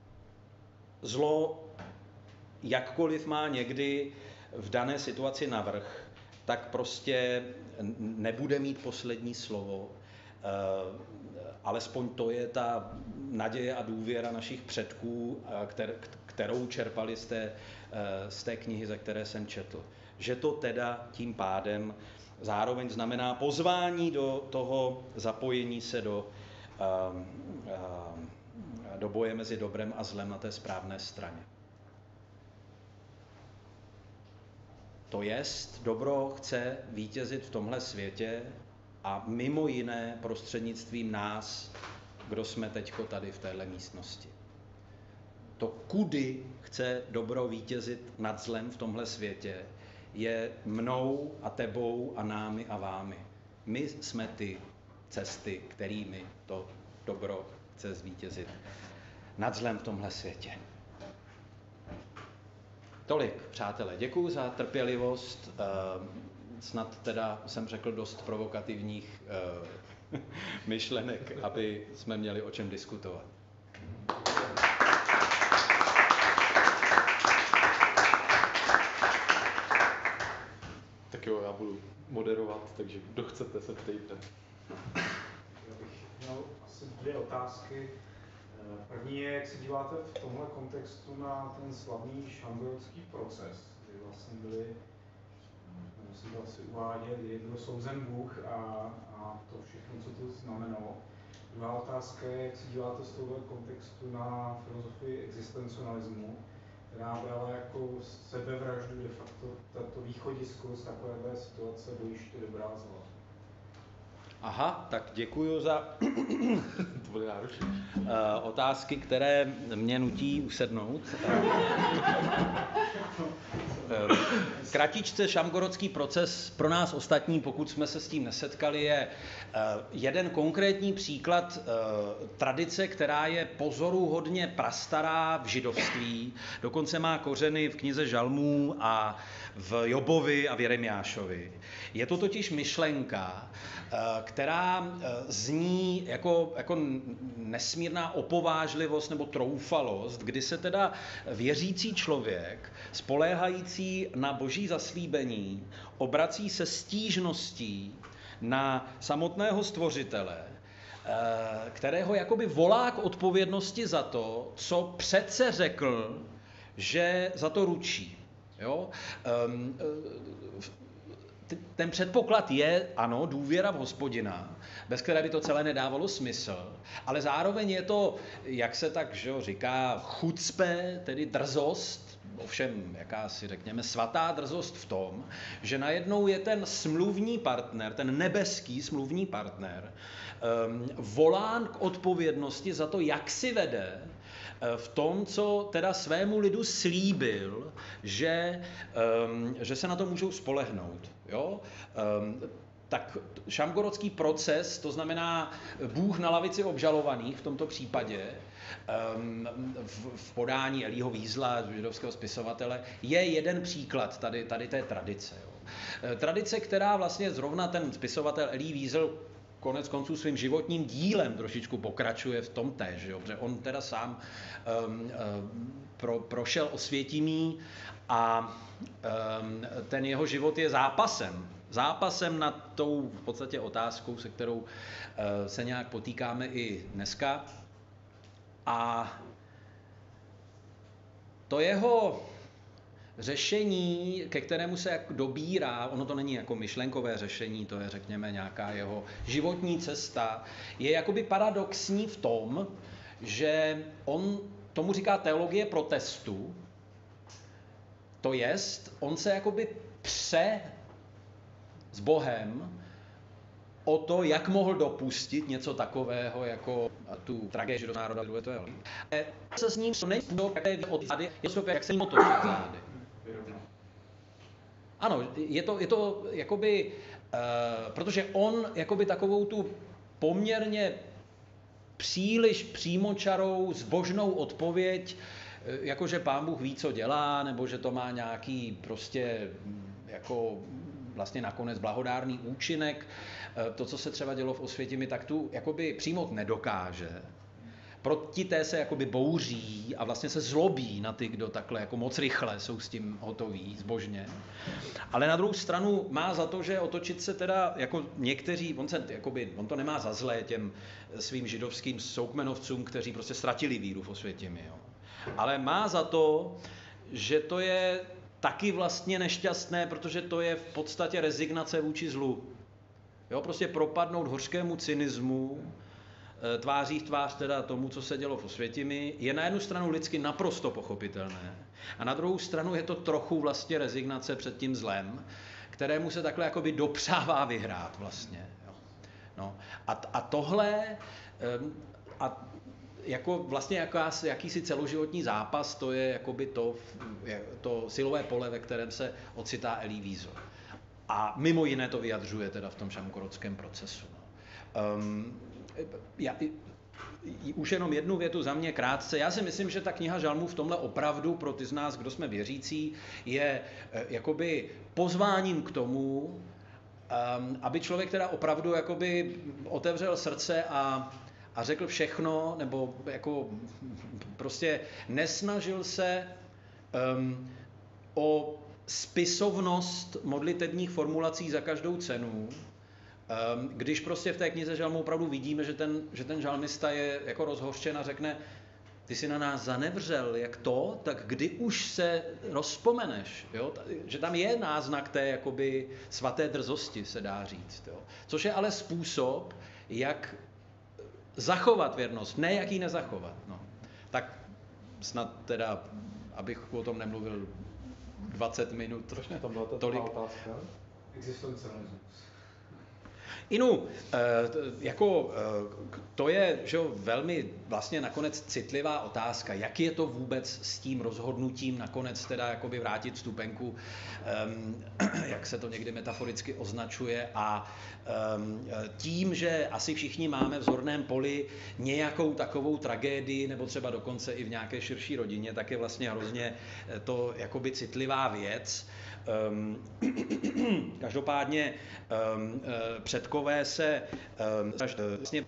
zlo, jakkoliv má někdy v dané situaci navrch, tak prostě nebude mít poslední slovo. Uh, alespoň to je ta naděje a důvěra našich předků, kter, kterou čerpali z té, uh, z té knihy, ze které jsem četl. Že to teda tím pádem zároveň znamená pozvání do toho zapojení se do, um, um, do boje mezi dobrem a zlem na té správné straně. To jest, dobro chce vítězit v tomhle světě a mimo jiné prostřednictvím nás, kdo jsme teďko tady v téhle místnosti. To, kudy chce dobro vítězit nad zlem v tomhle světě, je mnou a tebou a námi a vámi. My jsme ty cesty, kterými to dobro chce zvítězit nad zlem v tomhle světě. Tolik, přátelé. Děkuji za trpělivost. Snad teda jsem řekl dost provokativních myšlenek, aby jsme měli o čem diskutovat. takže kdo chcete, se ptejte. Já bych měl asi dvě otázky. První je, jak se díváte v tomhle kontextu na ten slavný šamgorský proces, kdy vlastně byli, musím to asi uvádět, kdy byl souzen Bůh a, a to všechno, co to znamenalo. Druhá otázka je, jak se díváte z tohohle kontextu na filozofii existencionalismu, která brala jako sebevraždu de facto tato východisko z takovéhle situace bojiště dobrá zla. Aha, tak děkuji za To bude náročné. otázky, které mě nutí usednout. Kratičce šamgorodský proces pro nás ostatní, pokud jsme se s tím nesetkali, je jeden konkrétní příklad tradice, která je pozoruhodně prastará v židovství, dokonce má kořeny v knize Žalmů a v Jobovi a v Jeremiášovi. Je to totiž myšlenka, která zní jako, jako nesmírná opovážlivost nebo troufalost, kdy se teda věřící člověk, spoléhající na boží zaslíbení, obrací se stížností na samotného stvořitele, kterého jakoby volá k odpovědnosti za to, co přece řekl, že za to ručí. Jo? Um, Ten předpoklad je, ano, důvěra v Hospodina, bez které by to celé nedávalo smysl, ale zároveň je to, jak se tak že jo, říká, chucpe, tedy drzost, ovšem jakási, řekněme, svatá drzost v tom, že najednou je ten smluvní partner, ten nebeský smluvní partner, um, volán k odpovědnosti za to, jak si vede v tom, co teda svému lidu slíbil, že, um, že se na to můžou spolehnout. Jo? Um, tak šamgorodský proces, to znamená Bůh na lavici obžalovaných v tomto případě, um, v, v podání Elího Vízla, židovského spisovatele, je jeden příklad tady, tady té tradice. Jo? Tradice, která vlastně zrovna ten spisovatel Elí Vízl konec konců svým životním dílem trošičku pokračuje v tom též, jo? Protože on teda sám um, um, pro, prošel osvětimí a um, ten jeho život je zápasem. Zápasem nad tou v podstatě otázkou, se kterou uh, se nějak potýkáme i dneska. A to jeho řešení, ke kterému se jak dobírá, ono to není jako myšlenkové řešení, to je řekněme nějaká jeho životní cesta, je jakoby paradoxní v tom, že on tomu říká teologie protestu, to jest, on se jakoby pře s Bohem o to, jak mohl dopustit něco takového, jako tu tragédii do národa druhé teologie. Se s ním to není to, jak od zády, je to, jak se ním otočit zády. Ano, je to, je to jakoby, uh, protože on jakoby takovou tu poměrně příliš přímočarou, zbožnou odpověď, uh, jakože Pán Bůh ví, co dělá, nebo že to má nějaký prostě jako vlastně nakonec blahodárný účinek, uh, to, co se třeba dělo v Osvětimi, tak tu jakoby přijmout nedokáže. Proti té se jakoby bouří a vlastně se zlobí na ty, kdo takhle jako moc rychle jsou s tím hotoví, zbožně. Ale na druhou stranu má za to, že otočit se teda jako někteří, on, se, jakoby, on to nemá za zlé těm svým židovským soukmenovcům, kteří prostě ztratili víru v Osvětimi. Jo. Ale má za to, že to je taky vlastně nešťastné, protože to je v podstatě rezignace vůči zlu. Jo, prostě propadnout hořkému cynismu, tváří v tvář teda tomu, co se dělo v Osvětimi, je na jednu stranu lidsky naprosto pochopitelné a na druhou stranu je to trochu vlastně rezignace před tím zlem, kterému se takhle jakoby dopřává vyhrát vlastně. Jo. No. A, a tohle a jako vlastně jakás, jakýsi celoživotní zápas, to je jakoby to, to silové pole, ve kterém se ocitá Elí Vízl. A mimo jiné to vyjadřuje teda v tom šamgorodském procesu. No. Um, Já, už jenom jednu větu za mě krátce. Já si myslím, že ta kniha Žalmů v tomhle opravdu pro ty z nás, kdo jsme věřící, je jakoby pozváním k tomu, um, aby člověk teda opravdu jakoby otevřel srdce a, a řekl všechno, nebo jako prostě nesnažil se um, o spisovnost modlitebních formulací za každou cenu, Když prostě v té knize žalmu opravdu vidíme, že ten, že ten žalmista je jako rozhořčen a řekne, ty jsi na nás zanevřel, jak to, tak kdy už se rozpomeneš, jo? Že tam je náznak té jakoby svaté drzosti, se dá říct. Jo? Což je ale způsob, jak zachovat věrnost, ne jak ji nezachovat. No. Tak snad teda, abych o tom nemluvil dvacet minut. Proč ne, tam byla ta tolik. otázka? Existencialismus. Inu, jako to je že jo, velmi vlastně nakonec citlivá otázka, jak je to vůbec s tím rozhodnutím nakonec teda jakoby vrátit vstupenku, jak se to někdy metaforicky označuje a tím, že asi všichni máme v zorném poli nějakou takovou tragédii nebo třeba dokonce i v nějaké širší rodině, tak je vlastně hrozně to jakoby citlivá věc. Um, každopádně um, předkové se um, vlastně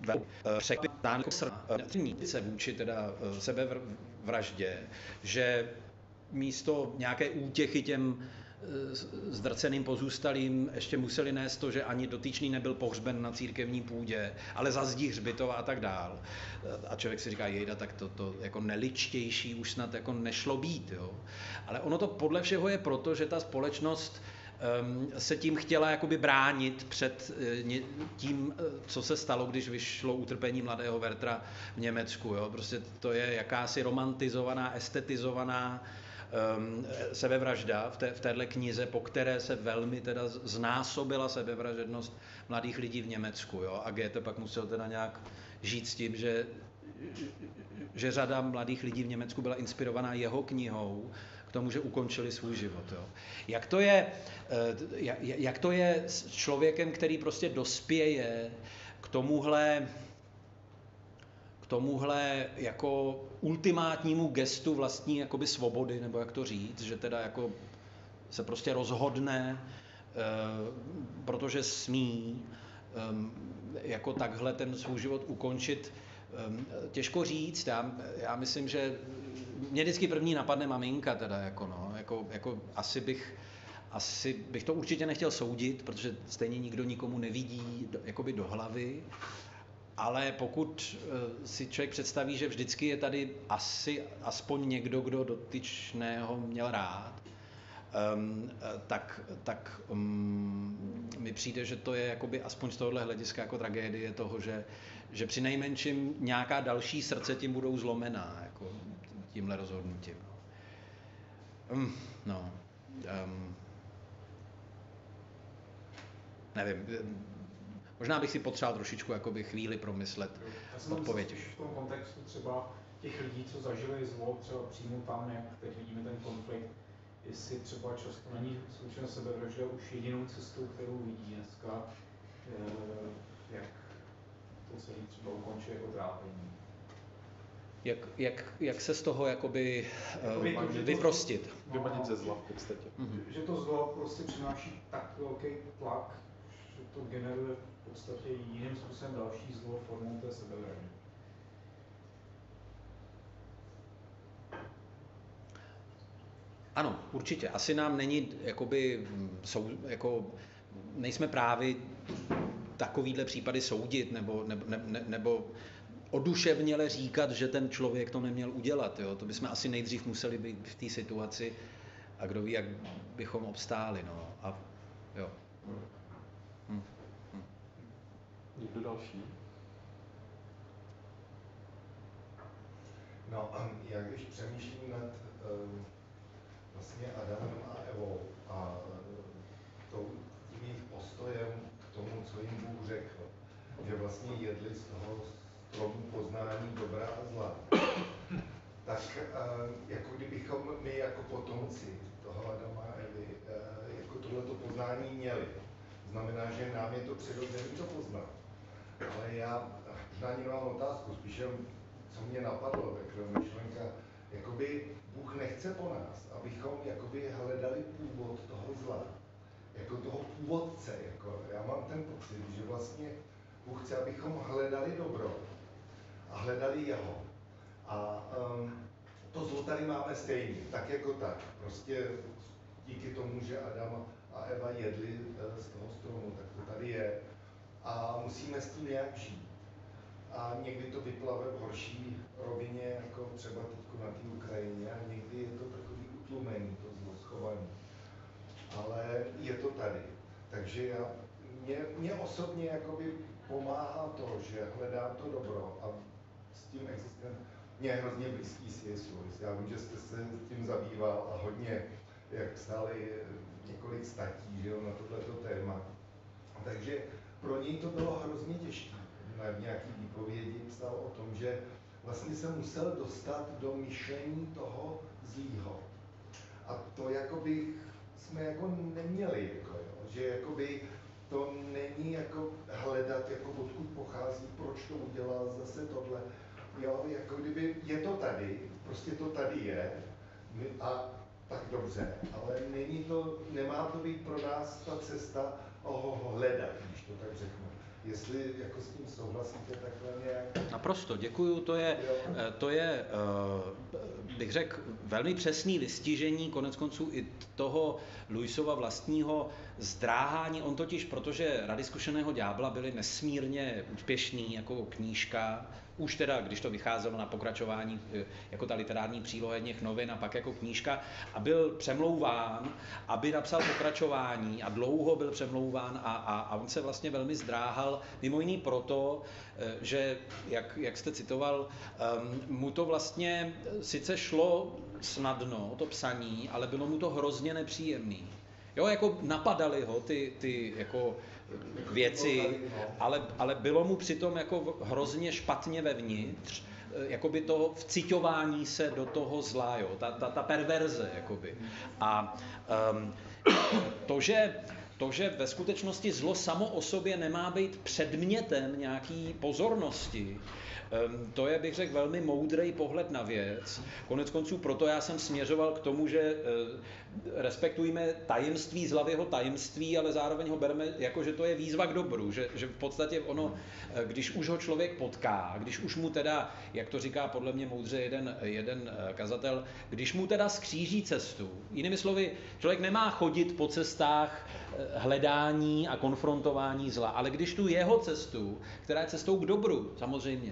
uh, se vůči teda uh, sebevraždě, že místo nějaké útěchy těm uh, zdrceným pozůstalým ještě museli nést to, že ani dotyčný nebyl pohřben na církevní půdě, ale za zdí hřbitova a tak dál. A člověk si říká, jejda, tak to, to jako neličtější už snad jako nešlo být. Jo? Ale ono to podle všeho je proto, že ta společnost um, se tím chtěla jakoby bránit před uh, tím, uh, co se stalo, když vyšlo utrpení mladého Werthera v Německu. Jo? Prostě to je jakási romantizovaná, estetizovaná Um, sebevražda v, té, v téhle knize, po které se velmi teda znásobila sebevražednost mladých lidí v Německu. Jo? A Goethe pak musel teda nějak žít s tím, že, že řada mladých lidí v Německu byla inspirovaná jeho knihou k tomu, že ukončili svůj život. Jo? Jak to je, jak, jak to je s člověkem, který prostě dospěje k tomuhle k tomuhle jako ultimátnímu gestu vlastní jakoby svobody, nebo jak to říct, že teda jako se prostě rozhodne, e, protože smí e, jako takhle ten svůj život ukončit. E, těžko říct, já, já myslím, že mě vždycky první napadne maminka teda, jako no, jako, jako asi bych asi bych to určitě nechtěl soudit, protože stejně nikdo nikomu nevidí do, jakoby do hlavy. Ale pokud si člověk představí, že vždycky je tady asi aspoň někdo, kdo dotyčného měl rád, um, tak, tak um, mi přijde, že to je jakoby aspoň z tohohle hlediska jako tragédie toho, že, že při nejmenším nějaká další srdce tím budou zlomená, jako tímhle rozhodnutím. Um, no, um, nevím. Možná bych si potřeboval trošičku jakoby chvíli promyslet odpověď. Já jsem v tom kontextu třeba těch lidí, co zažili zlo, třeba přímo tam, jak teď vidíme ten konflikt, jestli třeba často není současná sebevražda už jedinou cestou, kterou vidí dneska, jak to celé třeba ukončí jako trápení. Jak, jak, jak se z toho jakoby, jakoby uh, vyprostit? Vymanit ze zla v podstatě. Mm-hmm. Že to zlo prostě přináší tak velký tlak, že to generuje v podstatě jiným způsobem další zlo formou té sebevraždy. Ano, určitě. Asi nám není, jakoby, sou, jako, nejsme právě takovýhle případy soudit, nebo, nebo, ne, nebo oduševněle říkat, že ten člověk to neměl udělat. Jo? To bychom asi nejdřív museli být v té situaci a kdo ví, jak bychom obstáli. No. A, jo. Hm. Hm. Někdo další? No, já když přemýšlím nad um, vlastně Adamem a Evou a uh, tím jejich postojem k tomu, co jim Bůh řekl, že vlastně jedli z toho stromu poznání dobra a zla, tak uh, jako kdybychom my jako potomci toho Adama a Evy uh, jako tohleto poznání měli. Znamená, že nám je to přirozené to poznat. Ale já možná ani nemám otázku, spíš jen, co mě napadlo, taková myšlenka, jakoby Bůh nechce po nás, abychom jakoby hledali původ toho zla, jako toho původce. Jako, já mám ten pocit, že vlastně Bůh chce, abychom hledali dobro a hledali jeho. A um, to zlo tady máme stejně, tak jako tak. Prostě díky tomu, že Adam a Eva jedli z toho stromu, tak to tady je. a musíme s tím nějak žít. A někdy to vyplave v horší rovině, jako třeba teď na té Ukrajině, a někdy je to takový utlumený, to zlo schovaný. Ale je to tady. Takže já, mě, mě osobně jakoby pomáhá to, že hledám to dobro a s tím existem. Mě je hrozně blízký C S. Lewis. Já vím, že jste se tím zabýval a hodně, jak psali několik statí, že jo, na tohleto téma. Takže pro něj to bylo hrozně těžké. Na nějaký výpovědi psal o tom, že vlastně se musel dostat do myšlení toho zlýho. A to jakoby jsme jako neměli, jako, jo. Že jakoby to není jako hledat, jako odkud pochází, proč to udělal, zase tohle. Jo, jako kdyby je to tady, prostě to tady je a tak dobře, ale není to, nemá to být pro nás ta cesta ho hledat, když to tak řeknu. Jestli jako s tím souhlasíte takhle nějak? Naprosto, děkuju, to je, to je bych řekl, velmi přesný vystižení konec konců i toho Lewisova vlastního zdráhání. On totiž, protože Rady zkušeného ďábla byly nesmírně úspěšný jako knížka, už teda, když to vycházelo na pokračování jako ta literární příloha jedněch novin a pak jako knížka a byl přemlouván, aby napsal pokračování a dlouho byl přemlouván a, a, a on se vlastně velmi zdráhal, mimo jiný proto, že, jak, jak jste citoval, um, mu to vlastně sice šlo snadno, to psaní, ale bylo mu to hrozně nepříjemný. Jo, jako napadaly ho ty, ty jako věci, ale, ale bylo mu přitom jako hrozně špatně vevnitř, jakoby to vciťování se do toho zla, jo, ta, ta, ta perverze, jakoby. A um, to, že, to, že ve skutečnosti zlo samo o sobě nemá být předmětem nějaký pozornosti, to je, bych řekl, velmi moudrý pohled na věc. Konec konců proto já jsem směřoval k tomu, že respektujeme tajemství zla v jeho tajemství, ale zároveň ho bereme jako, že to je výzva k dobru, že, že v podstatě ono, když už ho člověk potká, když už mu teda, jak to říká podle mě moudře jeden, jeden kazatel, když mu teda skříží cestu, jinými slovy, člověk nemá chodit po cestách hledání a konfrontování zla, ale když tu jeho cestu, která je cestou k dobru, samozřejmě,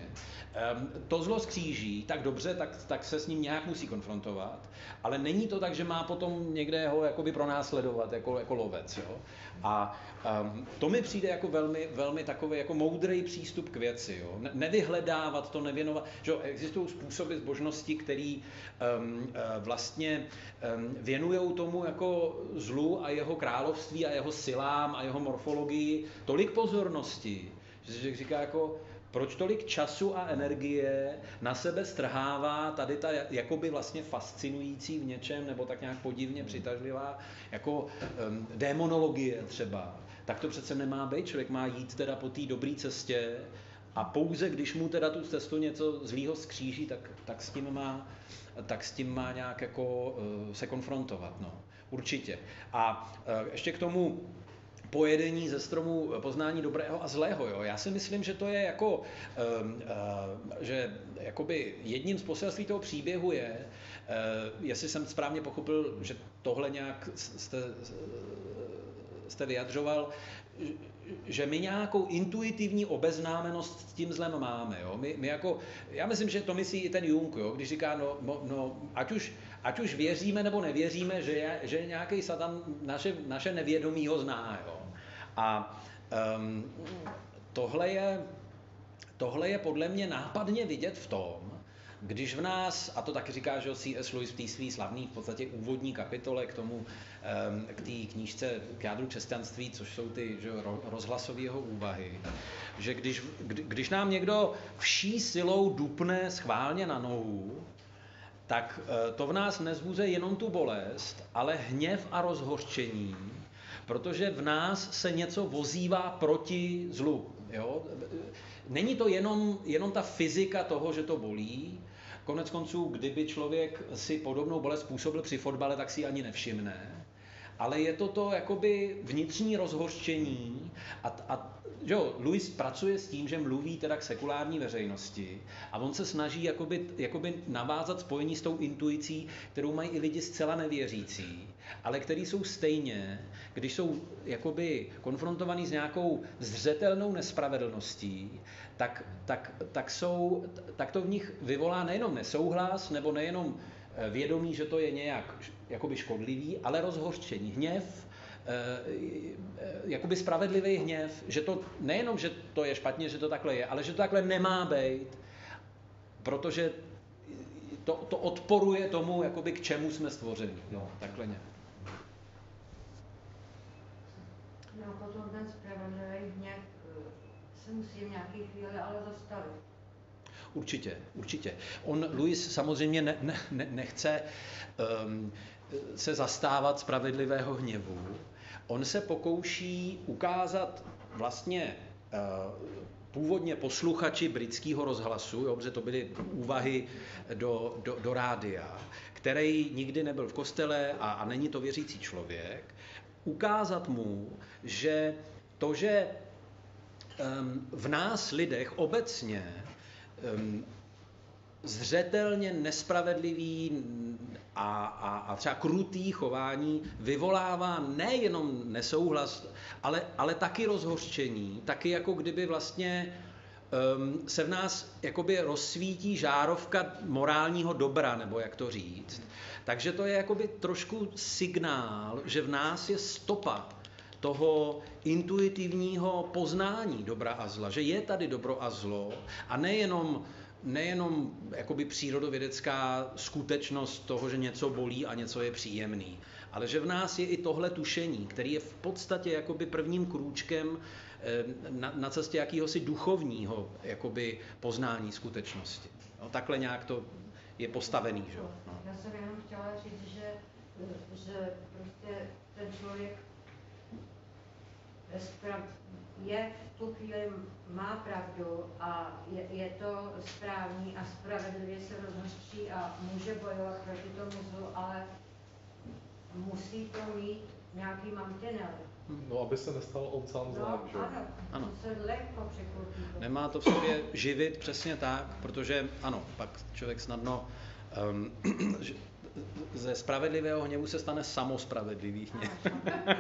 to zlo skříží, tak dobře, tak, tak se s ním nějak musí konfrontovat, ale není to tak, že má potom někde ho jakoby pronásledovat jako, jako lovec. Jo? A um, to mi přijde jako velmi, velmi takový jako moudrý přístup k věci. Jo? Ne, nevyhledávat to, nevěnovat. Že existují způsoby zbožnosti, který um, uh, vlastně um, věnují tomu jako zlu a jeho království a jeho silám a jeho morfologii tolik pozornosti, že říká jako proč tolik času a energie na sebe strhává tady ta jakoby vlastně fascinující v něčem, nebo tak nějak podivně přitažlivá, jako um, démonologie třeba. Tak to přece nemá být, člověk má jít teda po té dobré cestě a pouze když mu teda tu cestu něco zlýho skříží, tak, tak, s tím má, tak s tím má nějak jako uh, se konfrontovat, no. Určitě. A uh, ještě k tomu pojedení ze stromu poznání dobrého a zlého. Jo. Já si myslím, že to je jako, um, uh, že jakoby jedním z poselství toho příběhu je, uh, jestli jsem správně pochopil, že tohle nějak jste, jste vyjadřoval, že my nějakou intuitivní obeznámenost s tím zlem máme. Jo. My, my jako, já myslím, že to myslí i ten Jung, jo, když říká, no, no, no ať už Ať už věříme nebo nevěříme, že, je, že nějaký Satan naše, naše nevědomí ho zná. Jo. A um, tohle, je, tohle je podle mě nápadně vidět v tom, když v nás, a to taky říká, že C S. Lewis v té svý slavný v podstatě úvodní kapitole k tomu, um, k té knížce k jádru křesťanství, což jsou ty že, rozhlasové jeho úvahy, že když, kdy, když nám někdo vší silou dupne schválně na nohu, tak to v nás nezbuze jenom tu bolest, ale hněv a rozhořčení, protože v nás se něco vozívá proti zlu. Jo? Není to jenom, jenom ta fyzika toho, že to bolí. Konec konců, kdyby člověk si podobnou bolest způsobil při fotbale, tak si ji ani nevšimne. ale je to to jakoby vnitřní rozhořčení a, a že jo, Lewis pracuje s tím, že mluví teda k sekulární veřejnosti a on se snaží jakoby, jakoby navázat spojení s tou intuicí, kterou mají i lidi zcela nevěřící, ale který jsou stejně, když jsou jakoby konfrontovaní s nějakou zřetelnou nespravedlností, tak, tak, tak, jsou, tak to v nich vyvolá nejenom nesouhlas, nebo nejenom vědomí, že to je nějak jakoby škodlivý, ale rozhořčení, hněv, jakoby spravedlivý hněv, že to nejenom, že to je špatně, že to takhle je, ale že to takhle nemá být, protože to, to odporuje tomu, jakoby k čemu jsme stvořeni. No, takhle nějak. No a potom ten spravedlivý hněv se musí v nějaké chvíli ale zastavit. Určitě, určitě. On, Lewis, samozřejmě ne, ne, ne, nechce um, se zastávat spravedlivého hněvu. On se pokouší ukázat vlastně uh, původně posluchači britského rozhlasu, jo, protože to byly úvahy do, do, do rádia, který nikdy nebyl v kostele a, a není to věřící člověk, ukázat mu, že to, že um, v nás lidech obecně um, zřetelně nespravedlivý a, a, a třeba krutý chování vyvolává nejenom nesouhlas, ale, ale taky rozhořčení, taky jako kdyby vlastně um, se v nás jakoby rozsvítí žárovka morálního dobra, nebo jak to říct. Takže to je jakoby trošku signál, že v nás je stopa toho intuitivního poznání dobra a zla, že je tady dobro a zlo a nejenom nejenom jakoby přírodovědecká skutečnost toho, že něco bolí a něco je příjemný, ale že v nás je i tohle tušení, který je v podstatě jakoby prvním krůčkem na, na cestě jakýhosi duchovního jakoby poznání skutečnosti. No, takhle nějak to je postavený. Že? No. Já jsem jenom chtěla říct, že, že prostě ten člověk je v tu chvíli má pravdu a je, je to správný a spravedlivě se rozhořčí a může bojovat proti tomu zlu, ale musí to mít nějaký mantinel. No, aby se nestal on sám no, zlém, že? Ano, ano. to se lehko překlopí. Nemá to v sobě živit přesně tak, protože ano, pak člověk snadno um, ze spravedlivého hněvu se stane samospravedlivý hněv.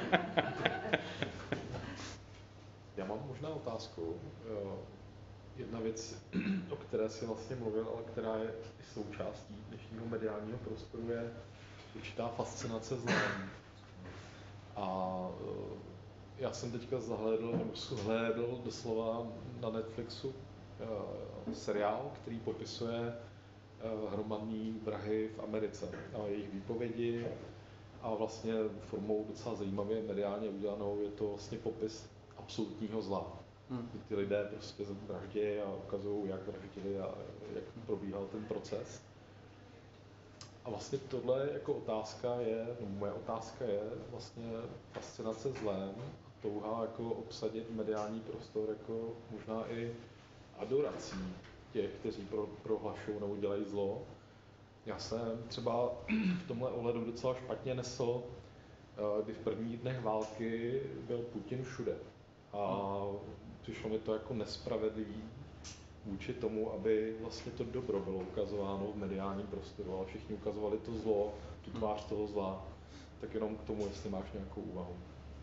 Já mám možná otázku. Jedna věc, o které si vlastně mluvil, ale která je i součástí dnešního mediálního prostoru, je určitá fascinace zlem. A já jsem teďka zahlédl, nebo zhlédl doslova na Netflixu seriál, který popisuje hromadné vrahy v Americe a jejich výpovědi a vlastně formou docela zajímavě mediálně udělanou je to vlastně popis absolutního zla. Hmm. Ty lidé prostě vraždí a ukazují, jak vraždili a jak probíhal ten proces. A vlastně tohle jako otázka je, no moje otázka je vlastně fascinace zlem, touha jako obsadit mediální prostor jako možná i adorací těch, kteří pro, prohlašují nebo dělají zlo. Já jsem třeba v tomhle ohledu docela špatně nesl, kdy v prvních dnech války byl Putin všude. A přišlo mi to jako nespravedlivý vůči tomu, aby vlastně to dobro bylo ukazováno v mediálním prostoru, ale všichni ukazovali to zlo, tu tvář toho zla. Tak jenom k tomu, jestli máš nějakou úvahu.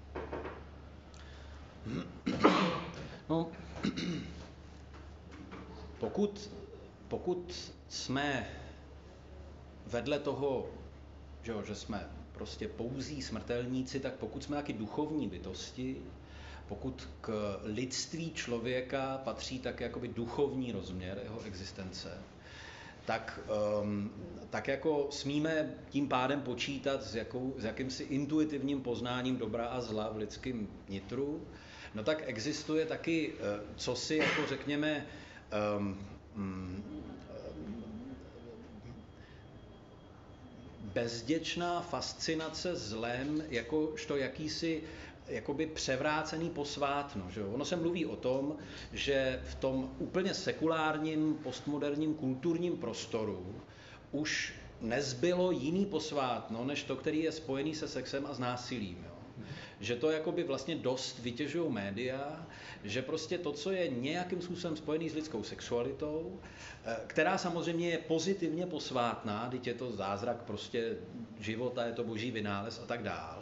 No, pokud, pokud jsme vedle toho, že, jo, že jsme prostě pouzí smrtelníci, tak pokud jsme taky duchovní bytosti, pokud k lidství člověka patří tak jakoby duchovní rozměr jeho existence, tak, um, tak jako smíme tím pádem počítat s, jakou, s jakýmsi intuitivním poznáním dobra a zla v lidském nitru, no tak existuje taky, co si jako řekněme, um, um, bezděčná fascinace zlem, jakožto jakýsi jakoby převrácený posvátno. Že jo? Ono se mluví o tom, že v tom úplně sekulárním, postmoderním kulturním prostoru už nezbylo jiný posvátno, než to, který je spojený se sexem a s násilím. Jo. Že to jakoby vlastně dost vytěžují média, že prostě to, co je nějakým způsobem spojený s lidskou sexualitou, která samozřejmě je pozitivně posvátná, teď je to zázrak prostě života, je to boží vynález a tak dál,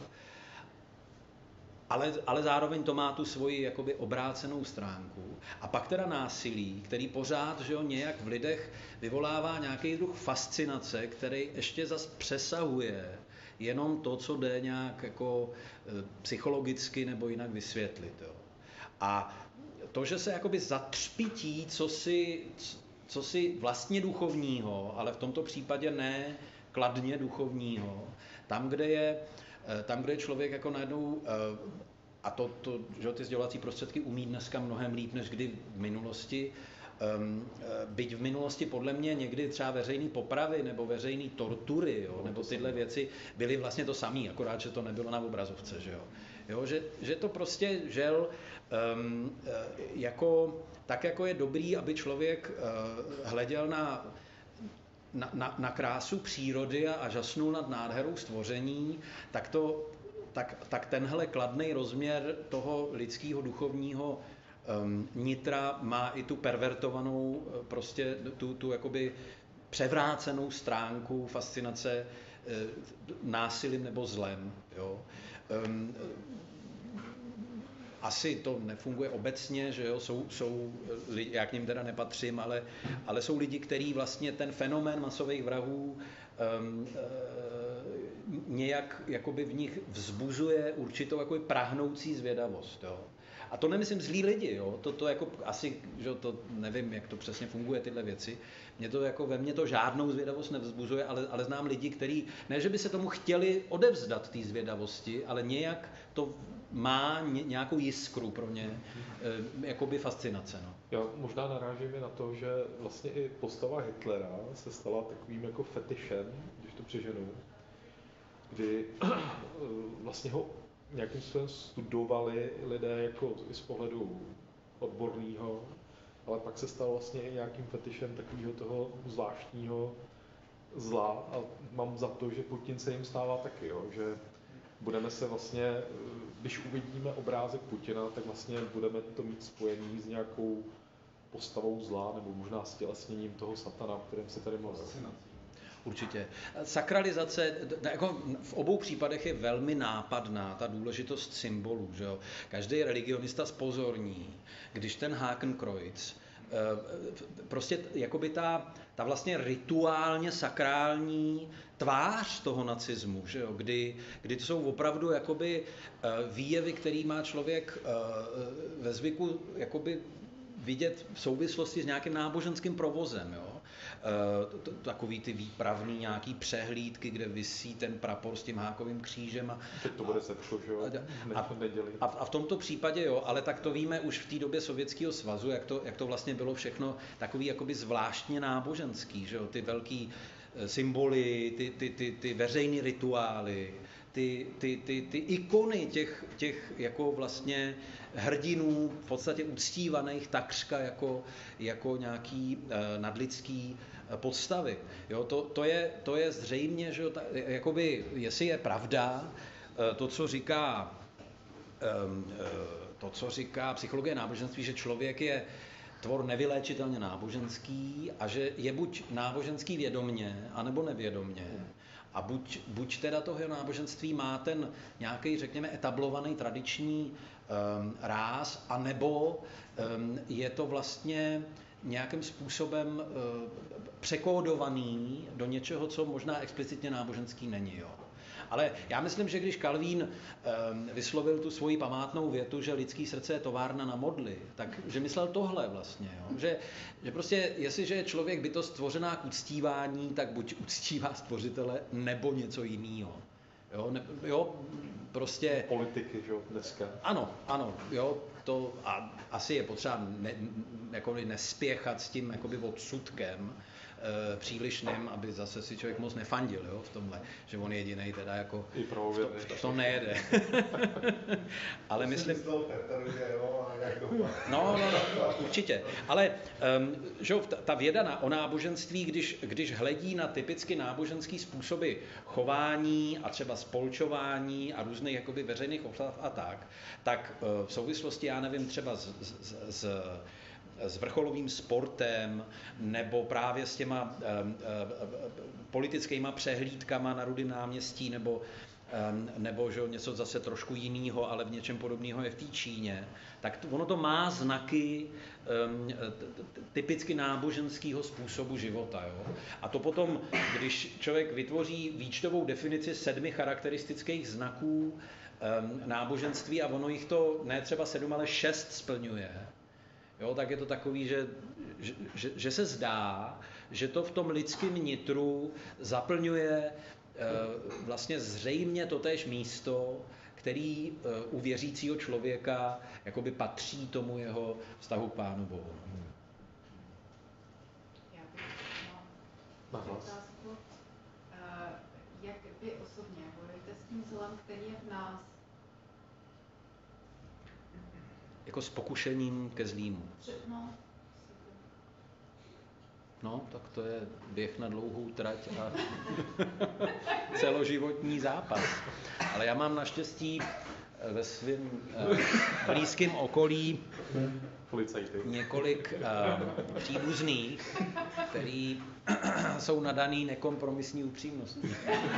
ale, ale zároveň to má tu svoji jakoby obrácenou stránku. A pak teda násilí, který pořád, že jo, nějak v lidech vyvolává nějaký druh fascinace, který ještě zas přesahuje jenom to, co jde nějak jako psychologicky nebo jinak vysvětlit. Jo. A to, že se jakoby zatřpití cosi, cosi vlastně duchovního, ale v tomto případě ne kladně duchovního, tam, kde je, tam, kde je člověk jako najednou, a to, to že ty sdělovací prostředky umí dneska mnohem líp, než kdy v minulosti, Um, byť v minulosti podle mě někdy třeba veřejný popravy nebo veřejný tortury, jo, nebo tyhle věci byly vlastně to samé, akorát, že to nebylo na obrazovce, že jo. Jo, že, že to prostě žel um, jako, tak jako je dobrý, aby člověk uh, hleděl na, na, na, na krásu přírody a, a žasnul nad nádherou stvoření, tak, to, tak, tak tenhle kladný rozměr toho lidského duchovního Um, nitra má i tu pervertovanou, prostě tu, tu jakoby převrácenou stránku fascinace e, násilím nebo zlem. Jo. Um, asi to nefunguje obecně, že jo, jsou, jsou lidi, já k nim teda nepatřím, ale, ale jsou lidi, kteří vlastně ten fenomén masových vrahů um, e, nějak jakoby v nich vzbuzuje určitou jakoby prahnoucí zvědavost. Jo. A to nemyslím zlí lidi, jo. To, to jako asi, že to nevím, jak to přesně funguje, tyhle věci. Mě to jako, ve mně to žádnou zvědavost nevzbuzuje, ale, ale znám lidi, kteří, ne, že by se tomu chtěli odevzdat té zvědavosti, ale nějak to má ně, nějakou jiskru pro ně, e, jakoby fascinace, no. Já možná narážím i na to, že vlastně i postava Hitlera se stala takovým jako fetišem, když to přeženu, kdy vlastně ho nějakým způsobem studovali lidé jako i z pohledu odborného, ale pak se stal vlastně i nějakým fetišem takového toho zvláštního zla a mám za to, že Putin se jim stává taky, jo? Že budeme se vlastně, když uvidíme obrázek Putina, tak vlastně budeme to mít spojený s nějakou postavou zla nebo možná s tělesněním toho satana, o kterém se tady mluví. Určitě. Sakralizace, jako v obou případech je velmi nápadná ta důležitost symbolů. Že jo? Každý religionista zpozorní, když ten Hakenkreuz, prostě jakoby ta, ta vlastně rituálně sakrální tvář toho nacismu, že jo? Kdy, kdy to jsou opravdu jakoby výjevy, který má člověk ve zvyku jakoby vidět v souvislosti s nějakým náboženským provozem. Jo? Takový ty výpravný nějaký přehlídky, kde visí ten prapor s tím hákovým křížem. A, Teď to bude setko, že jo? A, a, a v tomto případě jo, ale tak to víme už v té době Sovětského svazu, jak to, jak to vlastně bylo všechno takový jakoby zvláštně náboženský, že jo? Ty velký symboly, ty, ty, ty, ty veřejný rituály, ty, ty, ty, ty ikony těch, těch jako vlastně hrdinů, v podstatě uctívaných takřka jako, jako nějaký eh, nadlidský eh, podstavy. Jo, to, to, je, to je zřejmě, že jo, ta, jakoby, jestli je pravda, eh, to, co říká, eh, to, co říká psychologie náboženství, že člověk je tvor nevyléčitelně náboženský a že je buď náboženský vědomně, anebo nevědomně. A buď, buď teda toho náboženství má ten nějaký, řekněme, etablovaný tradiční um, ráz, anebo um, je to vlastně nějakým způsobem uh, překódovaný do něčeho, co možná explicitně náboženský není. Jo. Ale já myslím, že když Kalvín um, vyslovil tu svoji památnou větu, že lidský srdce je továrna na modly, tak že myslel tohle vlastně. Jo. Že, že prostě, jestliže je člověk bytost stvořená k uctívání, tak buď uctívá stvořitele, nebo něco jiného. Jo, ne, jo, prostě... Politiky, že jo, dneska. Ano, ano, jo, to a asi je potřeba ne, jako nespěchat s tím jakoby odsudkem, e, přílišným, aby zase si člověk moc nefandil, jo, v tomhle, že on je jedinej teda jako I v, to, v, to, v tom nejede. Ale to myslím... Myslel Petr, že jo, a jak dopadne. No, no, no, určitě. Ale um, že jo, ta, ta věda na, o náboženství, když, když hledí na typicky náboženský způsoby chování a třeba spolčování a různých jakoby veřejných oslav a tak, tak uh, v souvislosti, já nevím, třeba s, s, s, s vrcholovým sportem nebo právě s těma um, um, politickými přehlídkama na Rudém náměstí nebo Um, nebo že něco zase trošku jiného, ale v něčem podobného je v té Číně, tak to, ono to má znaky um, typicky náboženského způsobu života. Jo? A to potom, když člověk vytvoří výčtovou definici sedmi charakteristických znaků um, náboženství a ono jich to ne třeba sedm, ale šest splňuje, jo? Tak je to takový, že, že, že, že se zdá, že to v tom lidském nitru zaplňuje vlastně zřejmě totéž místo, který u věřícího člověka jakoby patří tomu jeho vztahu k Pánu Bohu. Já bych měla otázku, jak vy osobně bojujete s tím zlem, který je v nás? Jako s pokušením ke zlýmu. No. No, tak to je běh na dlouhou trať a celoživotní zápas. Ale já mám naštěstí ve svém uh, blízkém okolí Policajty. několik uh, příbuzných, který jsou nadaný nekompromisní upřímností.